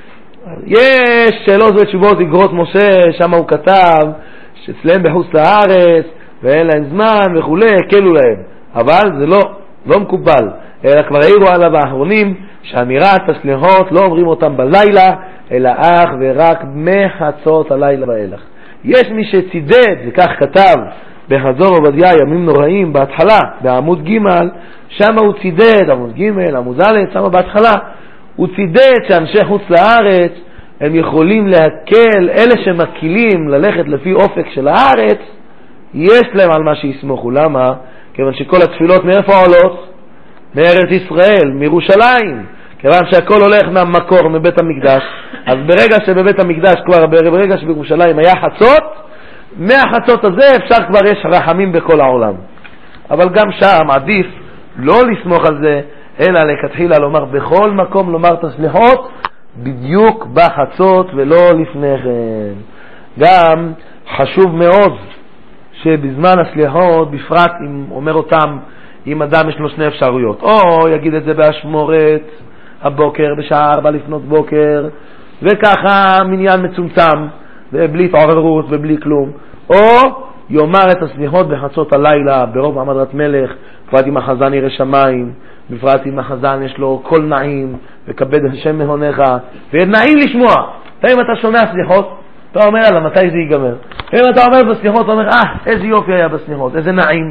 יש שאלות ותשובות אגרות משה, שם הוא כתב שאצלם בחוץ לארץ ואין להם זמן וכו', הקלו להם, אבל זה לא, לא מקובל, אלא כבר העירו עליו האחרונים שאמירת הסליחות לא אומרים אותם בלילה, אלא אך ורק מחצות הלילה ואילך. יש מי שצידד, וכך כתב בחזון עובדיה ימים נוראים בהתחלה, בעמוד ג', שם הוא צידד, עמוד ג', עמוד א', שם בהתחלה, הוא צידד שאנשי חוץ לארץ הם יכולים להקל, אלה שמקילים ללכת לפי אופק של הארץ, יש להם על מה שיסמוכו. למה? כיוון שכל התפילות מאיפה עולות? מארץ ישראל, מירושלים. כיוון שהכל הולך מהמקור, מבית המקדש. אז ברגע שבבית המקדש, כבר ברגע שבירושלים היה חצות, מהחצות הזה אפשר כבר יש רחמים בכל העולם. אבל גם שם עדיף לא לסמוך על זה, אלא לכתחילה לומר בכל מקום, לומר את הסליחות בדיוק בחצות ולא לפני כן. גם חשוב מאוד שבזמן הסליחות, בפרט אם אומר אותם, אם אדם יש לו שני אפשרויות, או יגיד את זה באשמורת הבוקר בשעה ארבע לפנות בוקר, וככה מניין מצומצם ובלי התעוררות ובלי כלום, או יאמר את הסליחות בחצות הלילה ברוב עמדת מלך, בפרט אם החזן ירא שמיים, בפרט אם החזן יש לו קול נעים וכבד השם מהונך ויהיה נעים לשמוע. אם אתה שומע סליחות אתה אומר לה מתי זה ייגמר, אם אתה אומר בסליחות אתה אומר אה איזה יופי היה בסליחות, איזה נעים.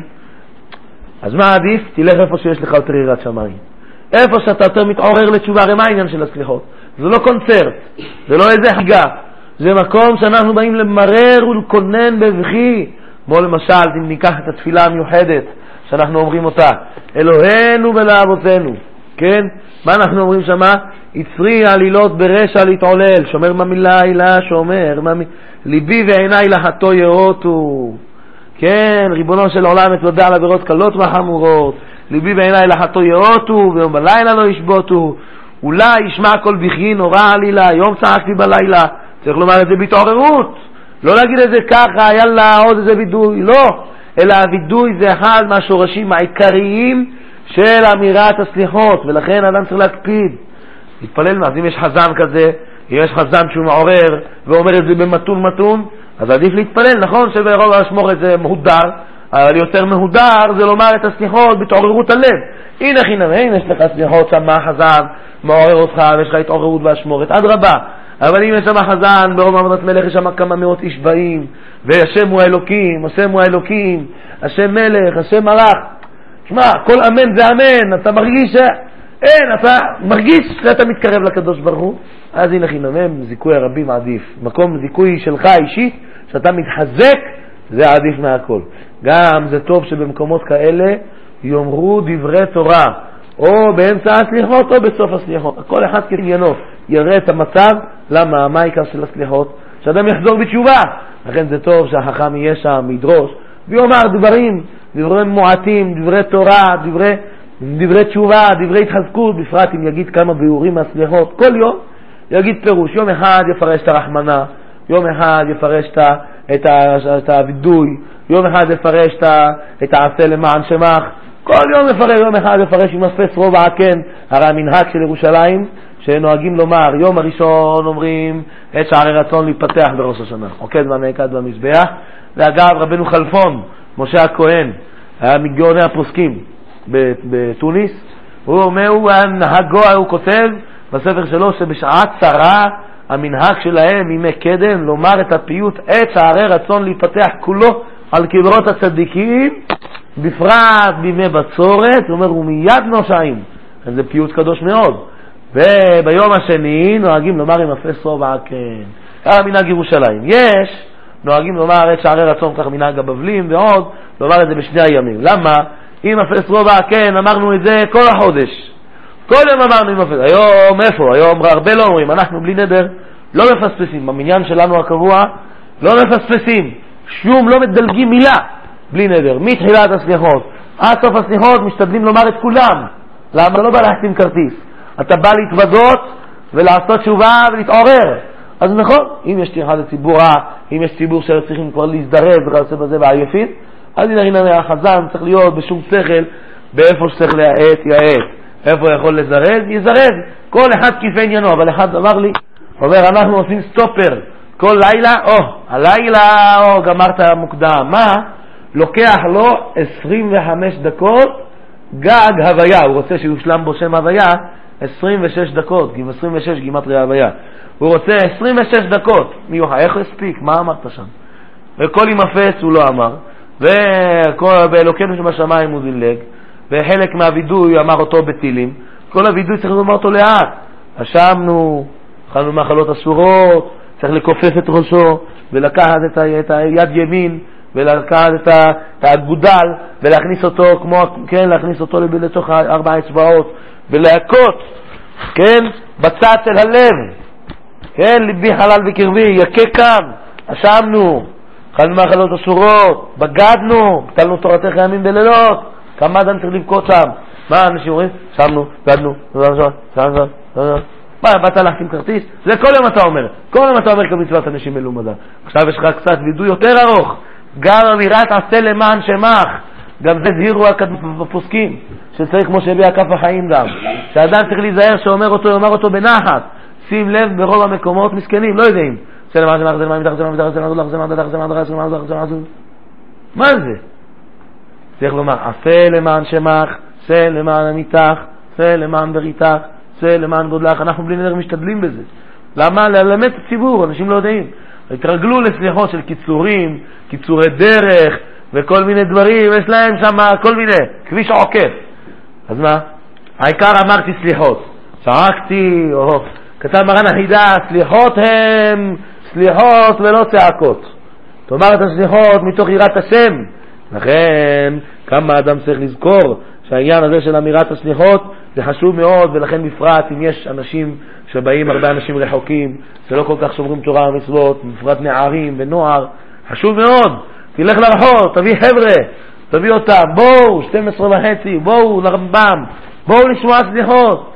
אז מה עדיף? תלך איפה שיש לך יותר יראת שמיים, איפה שאתה יותר מתעורר לתשובה. הרי מה העניין של הסליחות? זה לא קונצרט, זה לא איזה חגיגה, זה מקום שאנחנו באים למרר ולקונן בבכי. כמו למשל אם ניקח את התפילה המיוחדת שאנחנו אומרים אותה, אלוהינו ולאבותינו, כן? מה אנחנו אומרים שמה? יצרי עלילות ברשע להתעולל, שומר ממילה אילה שומר ממ... ליבי ועיניי לחתו יראותו, כן? ריבונו של עולם התוודע על עבירות קלות וחמורות, ליבי ועיניי לחתו יראותו ויום בלילה לא ישבותו, אולי ישמע כל בכי נורא עלילה, יום צעקתי בלילה. צריך לומר את זה בהתעוררות, לא להגיד את זה ככה יאללה עוד איזה וידוי, לא, אלא הוידוי זה אחד מהשורשים העיקריים של אמירת הסליחות, ולכן האדם צריך להקפיד להתפלל. מה? אז אם יש חזן כזה, אם יש חזן שהוא מעורר ואומר את זה במתון מתון, אז עדיף להתפלל. נכון שברוב האשמורת זה מהודר, אבל יותר מהודר זה לומר את הסליחות בהתעוררות הלב. הנה חינם, הנה יש לך סליחות שם מהחזן מעורר אותך ויש לך התעוררות באשמורת, עד רבה. אבל אם יש שם חזן ברוב עמדת מלך, יש שם כמה מאות איש באים, והשם הוא האלוקים, השם הוא האלוקים, השם מלך, השם מלך. תשמע, כל אמן זה אמן, אתה מרגיש ש... אין, אתה מרגיש שאתה מתקרב לקדוש ברוך הוא. אז הנה חינם, זיכוי הרבים עדיף. מקום זיכוי שלך אישית, שאתה מתחזק, זה עדיף מהכל. גם זה טוב שבמקומות כאלה יאמרו דברי תורה, או באמצע הסליחות או בסוף הסליחות. כל אחד כעניינו יראה את המצב. למה? מה העיקר של הסליחות? שאדם יחזור בתשובה. לכן זה טוב שהחכם יהיה שם, ידרוש ויאמר דברים, דברי מועטים, דברי תורה, דברי, דברי תשובה, דברי התחזקות, בפרט אם יגיד כמה ביאורים מהסליחות. כל יום יגיד פירוש. יום אחד יפרש את הרחמנה, יום אחד יפרש את, את הוידוי, יום אחד יפרש את העשה למען שמך. כל יום יפרש, יום אחד יפרש עם אספס רובע כן. הרי המנהג של ירושלים שנוהגים לומר, יום הראשון אומרים את שערי רצון להיפתח בראש השנה, עוקד והמעקד במזבח. ואגב רבנו חלפון, משה הכהן, היה מגאוני הפוסקים בתוניס, הוא אומר, הוא הנהגו, הוא כותב בספר שלו שבשעת צרה המנהג שלהם ימי קדם לומר את הפיוט עת שערי רצון להיפתח כולו על קברות הצדיקים, בפרט בימי בצורת, הוא אומר, הוא מיד נושעים. זה פיוט קדוש מאוד. וביום השני נוהגים לומר עם אפס רובע כן. ככה מנהג ירושלים. יש, נוהגים לומר את שערי רצון, כך מנהג הבבלים ועוד, לומר את זה בשני הימים. למה? עם אפס רובע כן, אמרנו את זה כל החודש. כל יום אמרנו עם אפס. היום איפה? היום הרבה לא אומרים, אנחנו בלי נדר, לא מפספסים. במניין שלנו הקבוע, לא מפספסים. שום לא מדלגים מילה בלי נדר. מתחילת הסליחות עד סוף הסליחות משתדלים לומר את כולם. למה? לא בא להחתים כרטיס. אתה בא להתוודות ולעשות תשובה ולהתעורר. אז נכון, אם יש אחד הציבור, אם יש ציבור שצריכים כבר להזדרז וכיוצא בזה בעייפים, אז הנה הנה החזן צריך להיות בשום שכל, באיפה שצריך להעט, יעט. איפה יכול לזרז, יזרז. כל אחד כיפה עניינו, אבל אחד אמר לי, אומר, אנחנו עושים סטופר. כל לילה, או, הלילה, או, גמרת מוקדם. מה? לוקח לו עשרים וחמש דקות גג הוויה. הוא רוצה שיושלם בו שם הוויה, עשרים ושש דקות, עשרים ושש גימטרי הוויה. הוא רוצה עשרים ושש דקות. מי יוכל, איך הוא הספיק? מה אמרת שם? וכל עם אפס הוא לא אמר. ובאלוקינו שבשמיים הוא דילג. וחלק מהוידוי אמר אותו בטילים. כל הוידוי צריך לומר אותו לאט. אשמנו, אכלנו מאכלות אסורות, צריך לקופף את ראשו ולקחת את, ה, את היד ימין ולקחת את, ה, את האגודל ולהכניס אותו כמו, כן, להכניס אותו לתוך ארבע אצבעות ולהכות, כן, בצד של הלב, כן, ליבי חלל בקרבי, יכה כאן, אשמנו, אכלנו מאכלות אסורות, בגדנו, קטלנו תורתך ימים בלילות. כמה אדם צריך לבכות שם? מה אנשים אומרים? שמנו, בגדנו, שמנו, מה, באת להחתים כרטיס? זה כל יום אתה אומר. כל יום אתה אומר כמצוות אנשים מלומדה. עכשיו יש לך קצת וידוי יותר ארוך. גם אמירת עשה למען שמח. גם זה זהירו הפוסקים. שצריך כמו שהביא הכף החיים גם. שאדם צריך להיזהר שאומר אותו, יאמר אותו בנחת. שים לב ברוב המקומות מסכנים, לא יודעים. עשה למען שמח, זה למען מתחת, זה למען מתחת, זה למען מתחת, זה למען מתחת, זה למען מתחת, זה למען מתחת, זה למען מתחת. מה זה? צריך לומר, עשה למען שמח, עשה למען המיתח, עשה למען בריתך. זה למען גודלך. אנחנו בלי נדר משתדלים בזה. למה? ללמד את הציבור, אנשים לא יודעים. התרגלו לסליחות של קיצורים, קיצורי דרך וכל מיני דברים, יש להם שם כל מיני, כביש עוקף. אז מה? העיקר אמרתי סליחות. צעקתי, או כתב מרן החידה, סליחות הם סליחות ולא צעקות. תאמר את הסליחות מתוך יראת השם. לכן, כמה אדם צריך לזכור שהעניין הזה של אמירת הסליחות זה חשוב מאוד, ולכן בפרט אם יש אנשים שבאים, הרבה אנשים רחוקים, שלא כל כך שומרים תורה ומצוות, בפרט נערים ונוער, חשוב מאוד. תלך לרחוב, תביא חבר'ה, תביא אותם, בואו, שתים עשרה וחצי, בואו לרמב"ם, בואו לשמוע סליחות,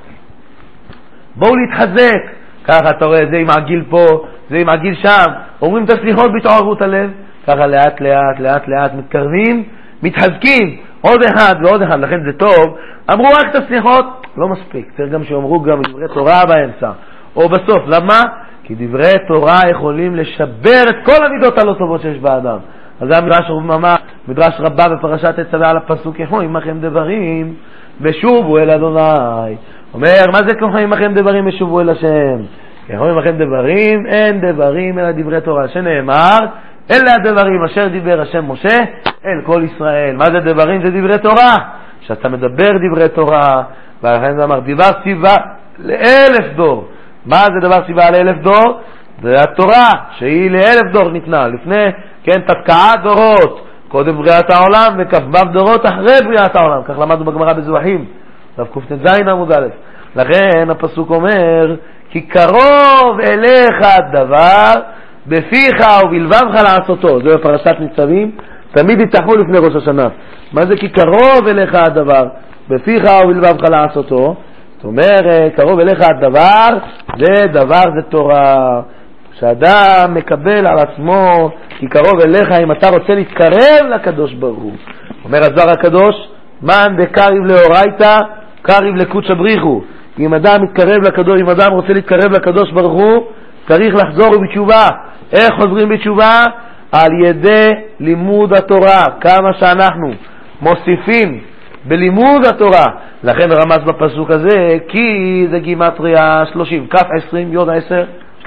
בואו להתחזק. ככה אתה רואה, זה עם הגיל פה, זה עם הגיל שם, אומרים את הסליחות בהתעוררות הלב, ככה לאט לאט לאט לאט מתקרבים, מתחזקים, עוד אחד ועוד אחד. לכן זה טוב, אמרו רק את הסליחות, לא מספיק, צריך גם שאומרו גם דברי תורה באמצע או בסוף. למה? כי דברי תורה יכולים לשבר את כל המידות הלא טובות שיש באדם. אז זה המדרש רבא, מדרש רבא בפרשת תצווה על הפסוק, יחו עמכם דברים ושובו אל אדוני. אומר, מה זה ככה עמכם דברים ושובו אל השם? יחו עמכם דברים, אין דברים אלא דברי תורה, שנאמר אלה הדברים אשר דיבר השם משה אל כל ישראל. מה זה דברים? זה דברי תורה. שאתה מדבר דברי תורה, ולכן זה אמר דבר סיבה לאלף דור. מה זה דבר סיבה לאלף דור? זה התורה שהיא לאלף דור ניתנה לפני, כן, תתקעה דורות קודם בריאת העולם וכ"ו דורות אחרי בריאת העולם. כך למדנו בגמרא בזבחים קט"ז עמוד א'. לכן הפסוק אומר, כי קרוב אליך הדבר בפיך ובלבבך לעשותו. זה בפרשת ניצבים, תמיד יתחו לפני ראש השנה. מה זה כי קרוב אליך הדבר בפיך ובלבבך לעשותו? זאת אומרת, קרוב אליך הדבר, זה דבר, זה תורה. שאדם מקבל על עצמו, כי קרוב אליך, אם אתה רוצה להתקרב לקדוש ברוך הוא. אומר הזוהר הקדוש, מן דקריב לאורייתא, קריב לקודשא בריחו. אם אדם מתקרב לקדוש, אם אדם רוצה להתקרב לקדוש ברוך הוא, צריך לחזור בתשובה. איך חוזרים בתשובה? על ידי לימוד התורה. כמה שאנחנו מוסיפים בלימוד התורה. לכן רמז בפסוק הזה, כי זה גימטריה שלושים, כף עשרים, יוד עשר,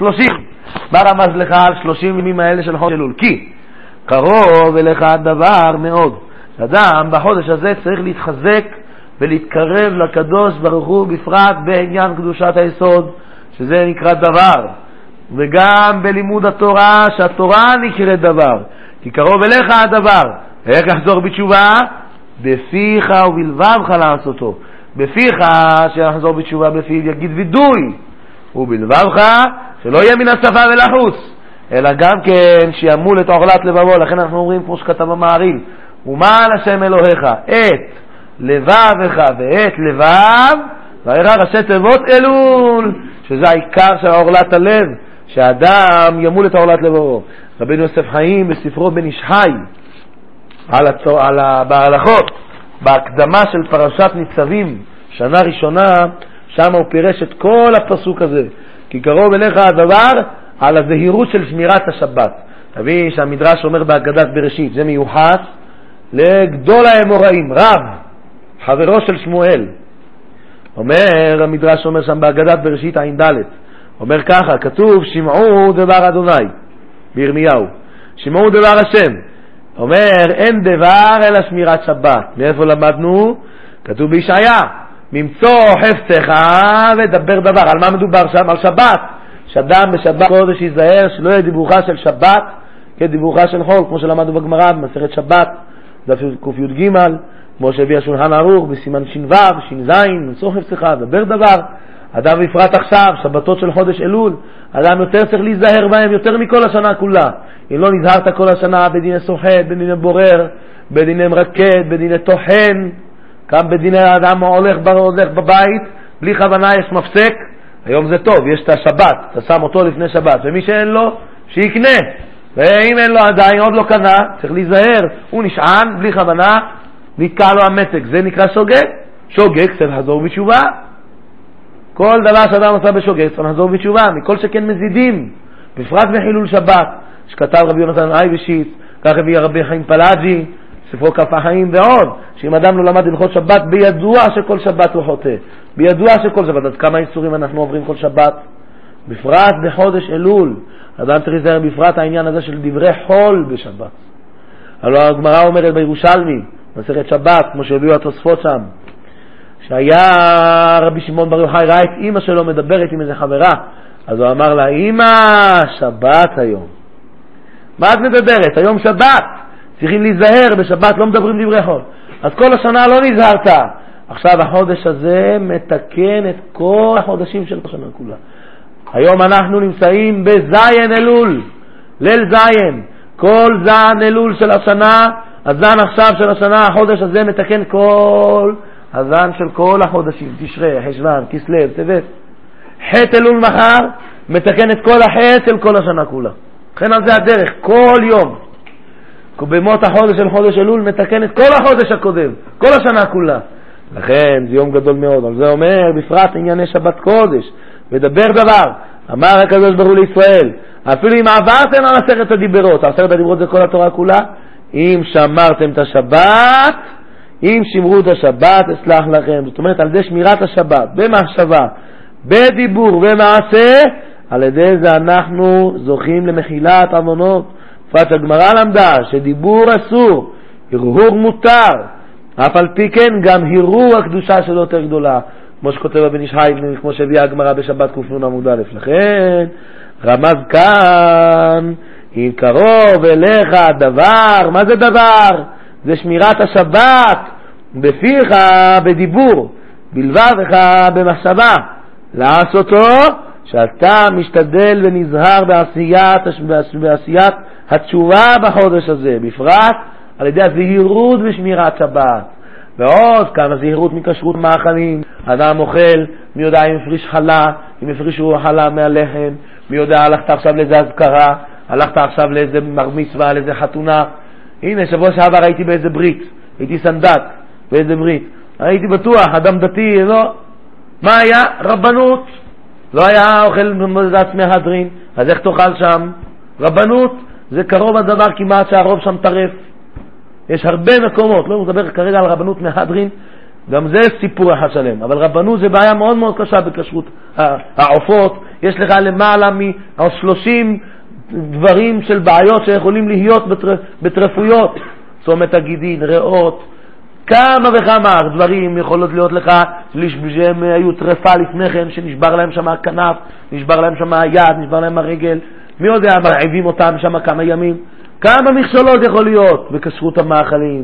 שלושים. מה רמז לך על שלושים ימים האלה של חודש אלול? כי קרוב אליך הדבר מאוד. אדם בחודש הזה צריך להתחזק ולהתקרב לקדוש ברוך הוא, בפרט בעניין קדושת היסוד, שזה נקרא דבר, וגם בלימוד התורה, שהתורה נקראת דבר, כי קרוב אליך הדבר. איך יחזור בתשובה? בפיך ובלבבך לעשותו. בפיך שיחזור בתשובה בפיו יגיד וידוי, ובלבבך שלא יהיה מן השפה ולחוץ, אלא גם כן שימול את עורלת לבבו. לכן אנחנו אומרים כמו שכתב המעריל, ומעל השם אלוהיך את לבבך ואת לבב, והראה ראשי תיבות אלול, שזה העיקר של עורלת הלב, שהאדם ימול את עורלת לבבו. רבינו יוסף חיים בספרו בן איש חי על, הצו, על בהלכות, בהקדמה של פרשת ניצבים שנה ראשונה, שם הוא פירש את כל הפסוק הזה, כי קרוב אליך הדבר, על הזהירות של שמירת השבת. תביא שהמדרש אומר בהגדת בראשית, זה מיוחס לגדול האמוראים, רב, חברו של שמואל. אומר המדרש, אומר שם בהגדת בראשית עין ד', אומר ככה, כתוב שמעו דבר אדוני בירמיהו, שמעו דבר השם. אומר אין דבר אלא שמירת שבת. מאיפה למדנו? כתוב בישעיה, ממצוא חפצך ודבר דבר. על מה מדובר שם? על שבת. שאדם בשבת קודש ייזהר שלא יהיה דיבורך של שבת כדיבורך של חול, כמו שלמדנו בגמרא במסכת שבת דף ק"ג, כמו שהביא השולחן ערוך בסימן ש"ו ש"ז, ממצוא חפצך דבר דבר. אדם בפרט עכשיו, שבתות של חודש אלול, אדם יותר צריך להיזהר בהם יותר מכל השנה כולה. אם לא נזהרת כל השנה בדיני סוחט, בדיני בורר, בדיני מרקד, בדיני תוכן, גם בדיני האדם הולך, הולך בבית, בלי כוונה יש מפסק. היום זה טוב, יש את השבת, אתה שם אותו לפני שבת, ומי שאין לו, שיקנה. ואם אין לו עדיין, עוד לא קנה, צריך להיזהר. הוא נשען בלי כוונה, נתקע לו המתק, זה נקרא שוגג. שוגג צריך לחזור בתשובה. כל דבר שאדם עשה בשוגג צריך לחזור בתשובה, מכל שכן מזידים, בפרט בחילול שבת, שכתב רבי יונתן אייבשיץ, כך הביא רבי חיים פלאג'י, ספרו כף החיים ועוד, שאם אדם לא למד הלכות שבת, בידוע שכל שבת הוא חוטא, בידוע שכל שבת. אז כמה איסורים אנחנו עוברים כל שבת? בפרט בחודש אלול, אדם צריך להיזהר בפרט העניין הזה של דברי חול בשבת. הלוא הגמרא אומרת בירושלמי, מסכת שבת, כמו שהביאו התוספות שם, שהיה רבי שמעון בר יוחאי ראה את אמא שלו מדברת עם איזה חברה, אז הוא אמר לה, אמא, שבת היום. מה את מדברת? היום שבת, צריכים להיזהר, בשבת לא מדברים דברי חול. אז כל השנה לא נזהרת. עכשיו החודש הזה מתקן את כל החודשים של השנה כולה. היום אנחנו נמצאים בזין אלול, ליל זין. כל זן אלול של השנה, הזן עכשיו של השנה, החודש הזה מתקן כל הזן של כל החודשים, תשרי, חשוון, כסלו, טבת. חטא אלול מחר מתקן את כל החטא של כל השנה כולה. לכן על זה הדרך, כל יום במות החודש של חודש אלול מתקן את כל החודש הקודם, כל השנה כולה. לכן זה יום גדול מאוד. על זה אומר בפרט ענייני שבת קודש, ודבר דבר, אמר הקדוש ברוך הוא לישראל, אפילו אם עברתם על עשרת הדיברות, עשרת הדיברות זה כל התורה כולה, אם שמרתם את השבת, אם שמרו את השבת, אסלח לכם. זאת אומרת, על ידי שמירת השבת, במחשבה, בדיבור ומעשה, על ידי זה אנחנו זוכים למחילת עוונות. פרט הגמרא למדה שדיבור אסור, הרהור מותר, אף על פי כן גם הרהור הקדושה שלו יותר גדולה, כמו שכותב הבן איש חי, כמו שהביאה הגמרא בשבת ק"נ עמוד א'. לכן רמז כאן, אם קרוב אליך דבר, מה זה דבר? זה שמירת השבת, בפיך בדיבור, בלבבך במחשבה, לעשותו שאתה משתדל ונזהר בעשיית, בעשיית התשובה בחודש הזה, בפרט על ידי הזהירות ושמירת שבת. ועוד כמה זהירות מכשרות מאכלים. אדם אוכל, מי יודע אם הפריש חלה, אם הפרישו חלה מהלחם, מי יודע הלכת עכשיו לאיזה הזכרה, הלכת עכשיו לאיזה מצווה, לאיזה חתונה. הנה שבוע שעבר הייתי באיזה ברית, הייתי סנדק באיזה ברית, הייתי בטוח אדם דתי, לא, מה היה? רבנות. לא היה אוכל במדעת מהדרין, אז איך תאכל שם? רבנות זה קרוב הדבר כמעט שהרוב שם טרף. יש הרבה מקומות, לא מדבר כרגע על רבנות מהדרין, גם זה סיפור אחד שלם, אבל רבנות זה בעיה מאוד מאוד קשה בכשרות העופות, יש לך למעלה מ-שלושים דברים של בעיות שיכולים להיות בטרפויות, צומת הגידין, ריאות, כמה וכמה דברים יכולות להיות לך שהם היו טרפה לפני כן, שנשבר להם שם הכנף, נשבר להם שם היד, נשבר להם הרגל, מי יודע, מרעיבים אותם שם כמה ימים, כמה מכשולות יכול להיות בכשרות המאכלים,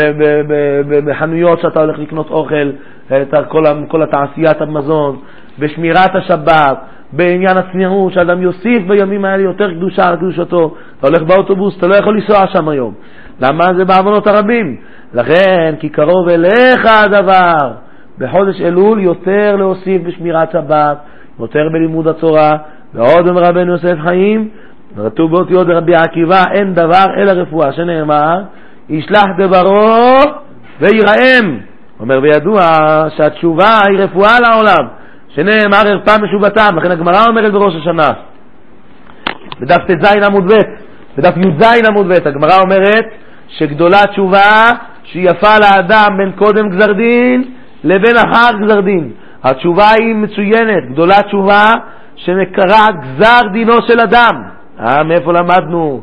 בחנויות שאתה הולך לקנות אוכל, כל התעשיית המזון, בשמירת השבת, בעניין הצניעות, שאדם יוסיף בימים האלה יותר קדושה על קדושתו. אתה הולך באוטובוס, אתה לא יכול לנסוע שם היום. למה? זה בעוונות הרבים. לכן, כי קרוב אליך הדבר. בחודש אלול יותר להוסיף בשמירת שבת, יותר בלימוד התורה, ועוד אומר רבנו יוסף חיים, ורתו באותיות רבי עקיבא, אין דבר אלא רפואה, שנאמר, ישלח דברו וירעם. אומר וידוע שהתשובה היא רפואה לעולם, שנאמר הרפא משובתם. לכן הגמרא אומרת בראש השנה, בדף ט"ז עמוד ב', בדף י"ז עמוד ב', הגמרא אומרת שגדולה תשובה שיפה לאדם בין קודם גזר דין לבין אחר גזר דין. התשובה היא מצוינת, גדולה תשובה שנקרא גזר דינו של אדם. אה, מאיפה למדנו?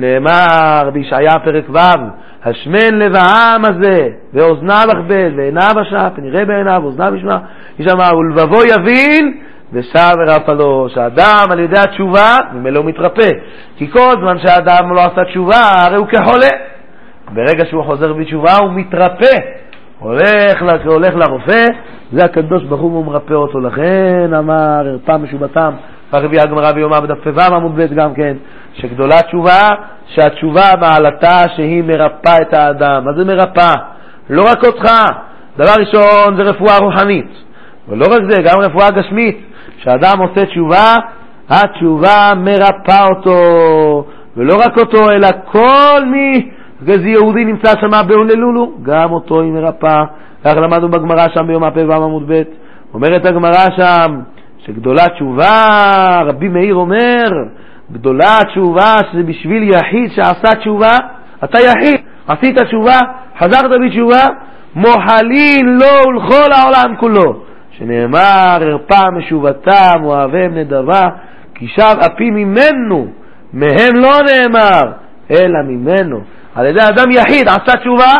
שנאמר בישעיה פרק ו', השמן לב העם הזה, ואוזניו אכבד, ועיניו אשף, ונראה בעיניו, ואוזניו ישמע, ישמע, ולבבו יבין, ושב ורפא לו. שהאדם על ידי התשובה, ממילא הוא מתרפא. כי כל זמן שהאדם לא עשה תשובה, הרי הוא כחולה. ברגע שהוא חוזר בתשובה, הוא מתרפא. הולך, הולך לרופא, זה הקדוש ברוך הוא מרפא אותו. לכן אמר, הרפא משובתם, הרביעה הגמרא ביומה בדף ו' עמוד ב' גם כן, שגדולה תשובה, שהתשובה מעלתה שהיא מרפא את האדם. מה זה מרפא? לא רק אותך. דבר ראשון זה רפואה רוחנית, ולא רק זה, גם רפואה גשמית. כשאדם עושה תשובה, התשובה מרפא אותו, ולא רק אותו, אלא כל מי גזי יהודי נמצא שם בהוללולו, גם אותו היא מרפא. כך למדנו בגמרא שם ביום פ"ו עמוד ב', אומרת הגמרא שם שגדולה תשובה, רבי מאיר אומר, גדולה תשובה שזה בשביל יחיד שעשה תשובה. אתה יחיד, עשית תשובה, חזרת בתשובה, מוחלין לו ולכל העולם כולו, שנאמר הרפא משובתם אוהביהם נדבה, כי שב אפי ממנו, מהם לא נאמר אלא ממנו. על ידי אדם יחיד עשה תשובה,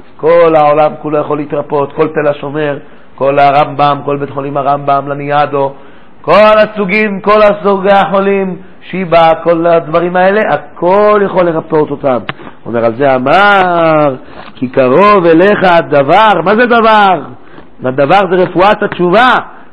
כל העולם כולו יכול להתרפות, כל תל השומר, כל הרמב"ם, כל בית חולים הרמב"ם, לניאדו, כל הסוגים, כל הסוגי החולים, שיבה, כל הדברים האלה, הכל יכול לרפאות אותם. אומר על זה אמר, כי קרוב אליך הדבר. מה זה דבר? הדבר זה רפואת התשובה.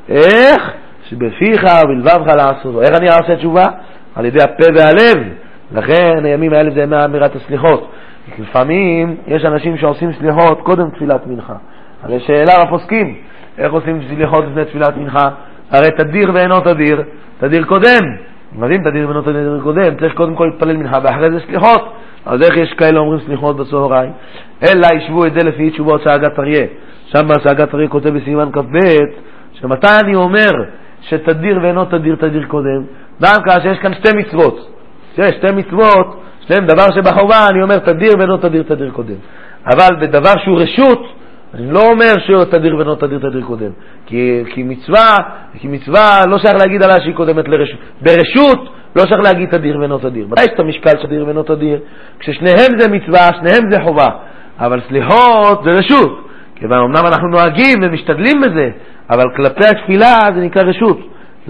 איך? שבפיך ובלבבך לעשותו. איך אני אעשה תשובה? על ידי הפה והלב. לכן הימים האלה זה ימי אמירת הסליחות. לפעמים יש אנשים שעושים סליחות קודם תפילת מנחה. הרי שאלה בפוסקים, איך עושים סליחות לפני תפילת מנחה? הרי תדיר ואינו תדיר, תדיר קודם. מדהים, תדיר ואינו תדיר קודם, צריך קודם כל להתפלל מנחה, ואחרי זה סליחות. אז איך יש כאלה אומרים סליחות בצהריים? אלא ישבו את זה לפי תשובות שהגת אריה. שם שהגת אריה כותב בסימן כ"ב, שמתי אני אומר שתדיר ואינו תדיר תדיר קודם? דווקא שיש כאן שתי מצוות. יש שתי מצוות, שתיהם דבר שבחובה, אני אומר תדיר ואינו תדיר תדיר קודם. אבל בדבר שהוא רשות, אני לא אומר שהוא תדיר ואינו תדיר תדיר קודם. כי, כי מצווה, כי מצווה לא שייך להגיד עליה שהיא קודמת לרשות. ברשות לא שייך להגיד תדיר ואינו תדיר. מתי יש את המשקל תדיר ואינו תדיר? כששניהם זה מצווה, שניהם זה חובה. אבל סליחות זה רשות. כיוון אמנם אנחנו נוהגים ומשתדלים בזה, אבל כלפי התפילה זה נקרא רשות.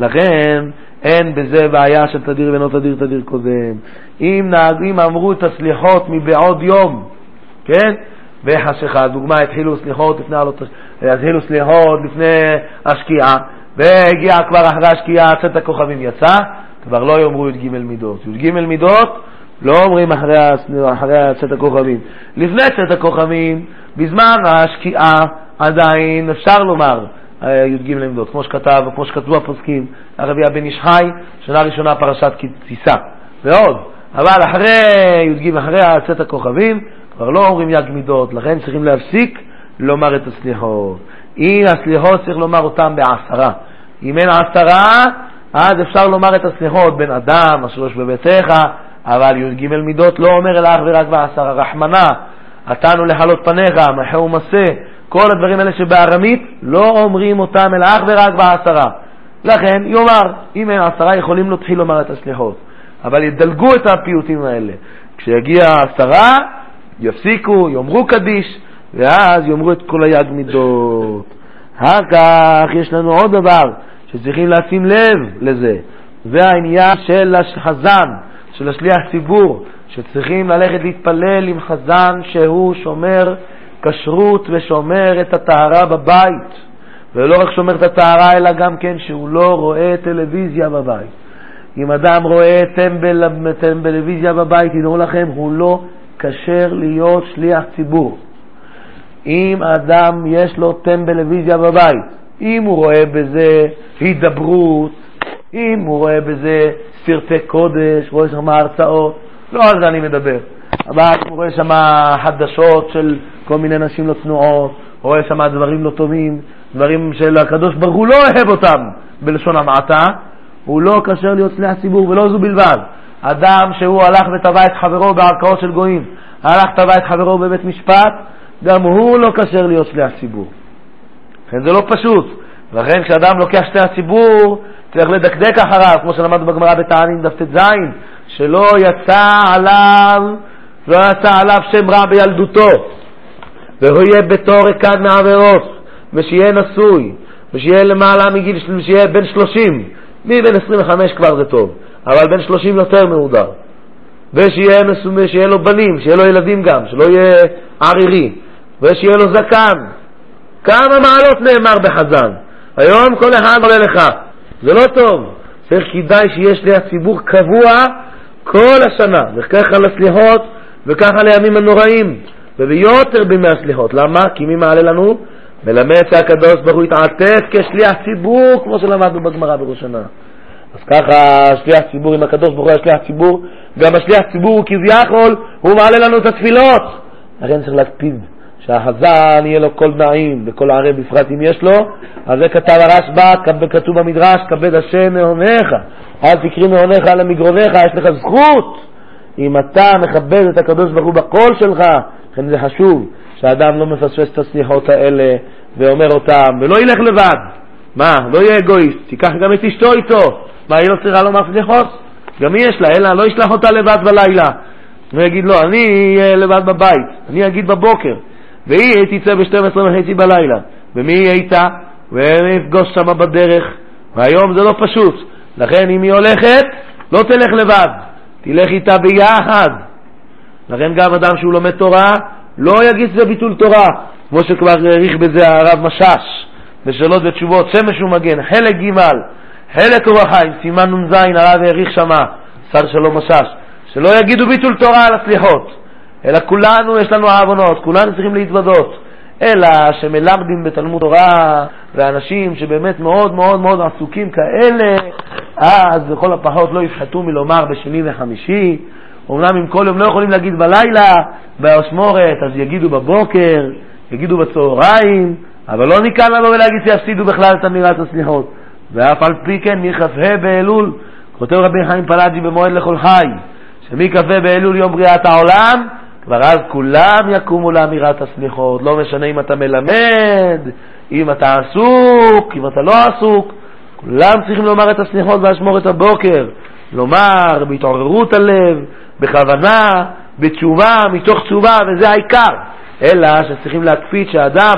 לכן אין בזה בעיה של תדיר ואינו תדיר תדיר קודם. אם נהגים אמרו את הסליחות מבעוד יום, כן? בחשיכה, דוגמה, התחילו סליחות לפני התחילו סליחות לפני השקיעה, והגיע כבר אחרי השקיעה, צאת הכוכבים יצא, כבר לא יאמרו י"ג מידות. י"ג מידות לא אומרים אחרי, אחרי צאת הכוכבים. לפני צאת הכוכבים, בזמן השקיעה, עדיין אפשר לומר י"ג מידות, כמו שכתב, כמו שכתבו הפוסקים, הרבי הבן איש חי, שנה ראשונה פרשת כתיסה, ועוד. אבל אחרי י"ג, אחרי צאת הכוכבים, כבר לא אומרים י"ג מידות, לכן צריכים להפסיק לומר את הסליחות. אם הסליחות צריך לומר אותם בעשרה. אם אין עשרה, אז אפשר לומר את הסליחות בין אדם, השלוש בביתך, אבל י"ג מידות לא אומר אלא אך ורק בעשרה. רחמנה, עתנו לחלות פניך, מחו ומסה, כל הדברים האלה שבארמית לא אומרים אותם אלא אך ורק בעשרה. לכן יאמר, אם עשרה יכולים להתחיל לומר את הסליחות, אבל ידלגו את הפיוטים האלה. כשיגיע עשרה, יפסיקו, יאמרו קדיש, ואז יאמרו את כל היד מידות. אחר כך יש לנו עוד דבר שצריכים לשים לב לזה, והעניין של החזן, של השליח ציבור, שצריכים ללכת להתפלל עם חזן שהוא שומר כשרות ושומר את הטהרה בבית, ולא רק שומר את הטהרה אלא גם כן שהוא לא רואה טלוויזיה בבית. אם אדם רואה טמבל, טלוויזיה בבית, תדעו לכם, הוא לא כשר להיות שליח ציבור. אם אדם יש לו טלוויזיה בבית, אם הוא רואה בזה הידברות, אם הוא רואה בזה סרטי קודש, רואה שם הרצאות, לא על זה אני מדבר, אבל הוא רואה שם חדשות של כל מיני נשים לא צנועות, רואה שם דברים לא טובים, דברים של הקדוש ברוך הוא לא אוהב אותם בלשון המעטה, הוא לא כשר להיות שליח ציבור. ולא זו בלבד, אדם שהוא הלך וטבע את חברו בערכאות של גויים, הלך טבע את חברו בבית משפט, גם הוא לא כשר להיות שליח ציבור. לכן זה לא פשוט. לכן כשאדם לוקח שליח ציבור צריך לדקדק אחריו, כמו שלמדנו בגמרא בתענית דף ט"ז, שלא יצא עליו לא יצא עליו שם רע בילדותו, והוא יהיה בתור אחד מעבירות, ושיהיה נשוי, ושיהיה למעלה מגיל, ושיהיה בן שלושים, מי בן עשרים וחמש כבר זה טוב, אבל בן שלושים יותר מהודר, ושיהיה נשוי, ושיהיה לו בנים, שיהיה לו ילדים גם, שלא יהיה ערירי, ושיהיה לו זקן. כמה מעלות נאמר בחז"ל. היום כל אחד עולה לך, זה לא טוב. צריך כדאי שיש לי הציבור קבוע כל השנה, וככה לסליחות וככה לימים הנוראים, וביותר בימי הסליחות. למה? כי מי מעלה לנו? מלמד שהקדוש ברוך הוא יתעטף כשליח ציבור, כמו שלמדנו בגמרא בראש השנה. אז ככה שליח ציבור, עם הקדוש ברוך הוא השליח ציבור, גם השליח ציבור הוא כביכול, הוא מעלה לנו את התפילות. לכן צריך להקפיד שהחזן יהיה לו כל נעים, וכל הערב בפרט אם יש לו. אז זה כתב הרשב"א, כתוב במדרש, כבד השם מעונך, אל תקריא מעונך על המגרונך, יש לך זכות. אם אתה מכבד את הקדוש ברוך הוא בקול שלך, לכן זה חשוב שהאדם לא מפספס את הסליחות האלה ואומר אותם, ולא ילך לבד. מה? לא יהיה אגואיסט, תיקח גם את אשתו איתו. מה, היא לא צריכה לומר סליחות? גם היא יש לה, אלא לא ישלח אותה לבד בלילה. הוא יגיד לו, אני אהיה לבד בבית, אני אגיד בבוקר, והיא תצא ב-שתים עשרה וחצי בלילה, ומי היא איתה? ונפגוש שם בדרך. והיום זה לא פשוט. לכן אם היא הולכת, לא תלך לבד, תלך איתה ביחד. לכן גם אדם שהוא לומד תורה לא יגיד זה ביטול תורה, כמו שכבר העריך בזה הרב משש בשאלות ותשובות שמש ומגן חלק ג' חלק אור החיים סימן נ"ז, הרב העריך שמה שר שלום משש, שלא יגידו ביטול תורה על הסליחות, אלא כולנו יש לנו העוונות, כולנו צריכים להתוודות. אלא שמלמדים בתלמוד תורה ואנשים שבאמת מאוד מאוד מאוד עסוקים כאלה, אז בכל הפחות לא יפחתו מלומר בשני וחמישי. אומנם אם כל יום לא יכולים להגיד בלילה באשמורת, אז יגידו בבוקר, יגידו בצהריים, אבל לא ניכן לבוא ולהגיד שיפסידו בכלל את אמירת הסליחות. ואף על פי כן מכ"ה באלול, כותב רבי חיים פלאג'י במועד לכל חי, שמכ"ה באלול יום בריאת העולם, כבר אז כולם יקומו לאמירת הסליחות. לא משנה אם אתה מלמד, אם אתה עסוק, אם אתה לא עסוק, כולם צריכים לומר את הסליחות והשמורת הבוקר, לומר בהתעוררות הלב, בכוונה, בתשובה, מתוך תשובה, וזה העיקר. אלא שצריכים להקפיד שהאדם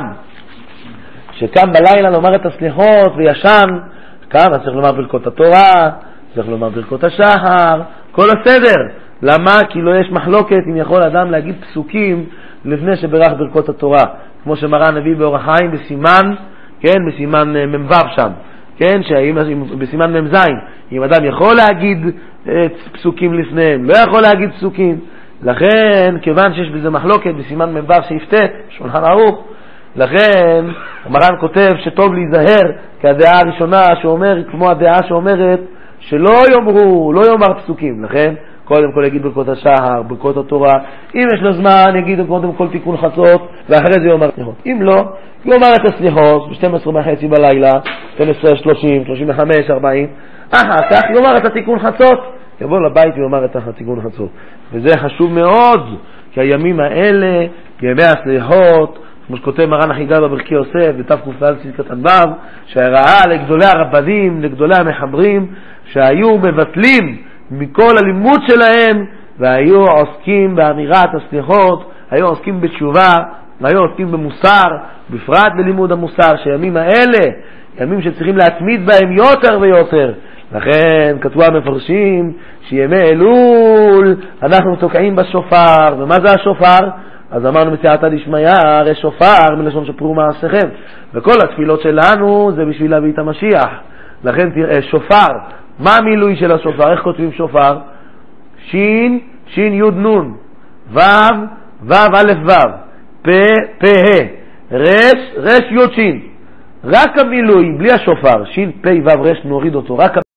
שקם בלילה לומר את הסליחות וישן, קם, צריך לומר ברכות התורה, צריך לומר ברכות השחר, כל הסדר. למה? כי לא יש מחלוקת אם יכול אדם להגיד פסוקים לפני שברך ברכות התורה, כמו שמרן הביא באור החיים בסימן, כן, בסימן ממ"ו שם, כן, שאם, בסימן ממ"ז, אם אדם יכול להגיד פסוקים לפניהם, לא יכול להגיד פסוקים. לכן, כיוון שיש בזה מחלוקת בסימן ממ"ו שיפטה, שולחן ערוך, לכן המרן כותב שטוב להיזהר, כי הדעה הראשונה שאומר, כמו הדעה שאומרת שלא יאמרו, לא יאמר פסוקים. לכן קודם כל יגיד ברכות השחר, ברכות התורה, אם יש לו זמן יגיד קודם כל תיקון חצות, ואחרי זה יאמר סליחות. אם לא, יאמר את הסליחות ב-שתים עשרה וחצי בלילה, שתים עשרה, שלושים, שלושים וחמש, ארבעים, אחר כך יאמר את התיקון חצות, יבוא לבית ויאמר את התיקון חצות. וזה חשוב מאוד, כי הימים האלה, ימי הסליחות, כמו שכותב מרן אחיגר בברכי יוסף בתק"א קטן ו', שהראה לגדולי הרבנים, לגדולי המחברים, שהיו מבטלים מכל הלימוד שלהם והיו עוסקים באמירת הסליחות, היו עוסקים בתשובה, היו עוסקים במוסר, בפרט בלימוד המוסר, שהימים האלה ימים שצריכים להתמיד בהם יותר ויותר. לכן כתבו המפרשים שימי אלול אנחנו תוקעים בשופר. ומה זה השופר? אז אמרנו בסייעתא דשמיא, הרי שופר מלשון שפרו מעשיכם, וכל התפילות שלנו זה בשביל להביא את המשיח. לכן תראה, שופר, מה המילוי של השופר? איך כותבים שופר? שין, שין יוד נון, וו, וו א' וו, פה, פה ה, רש, רש יוד שין. רק המילוי, בלי השופר, שין פה וו רש, נוריד אותו, רק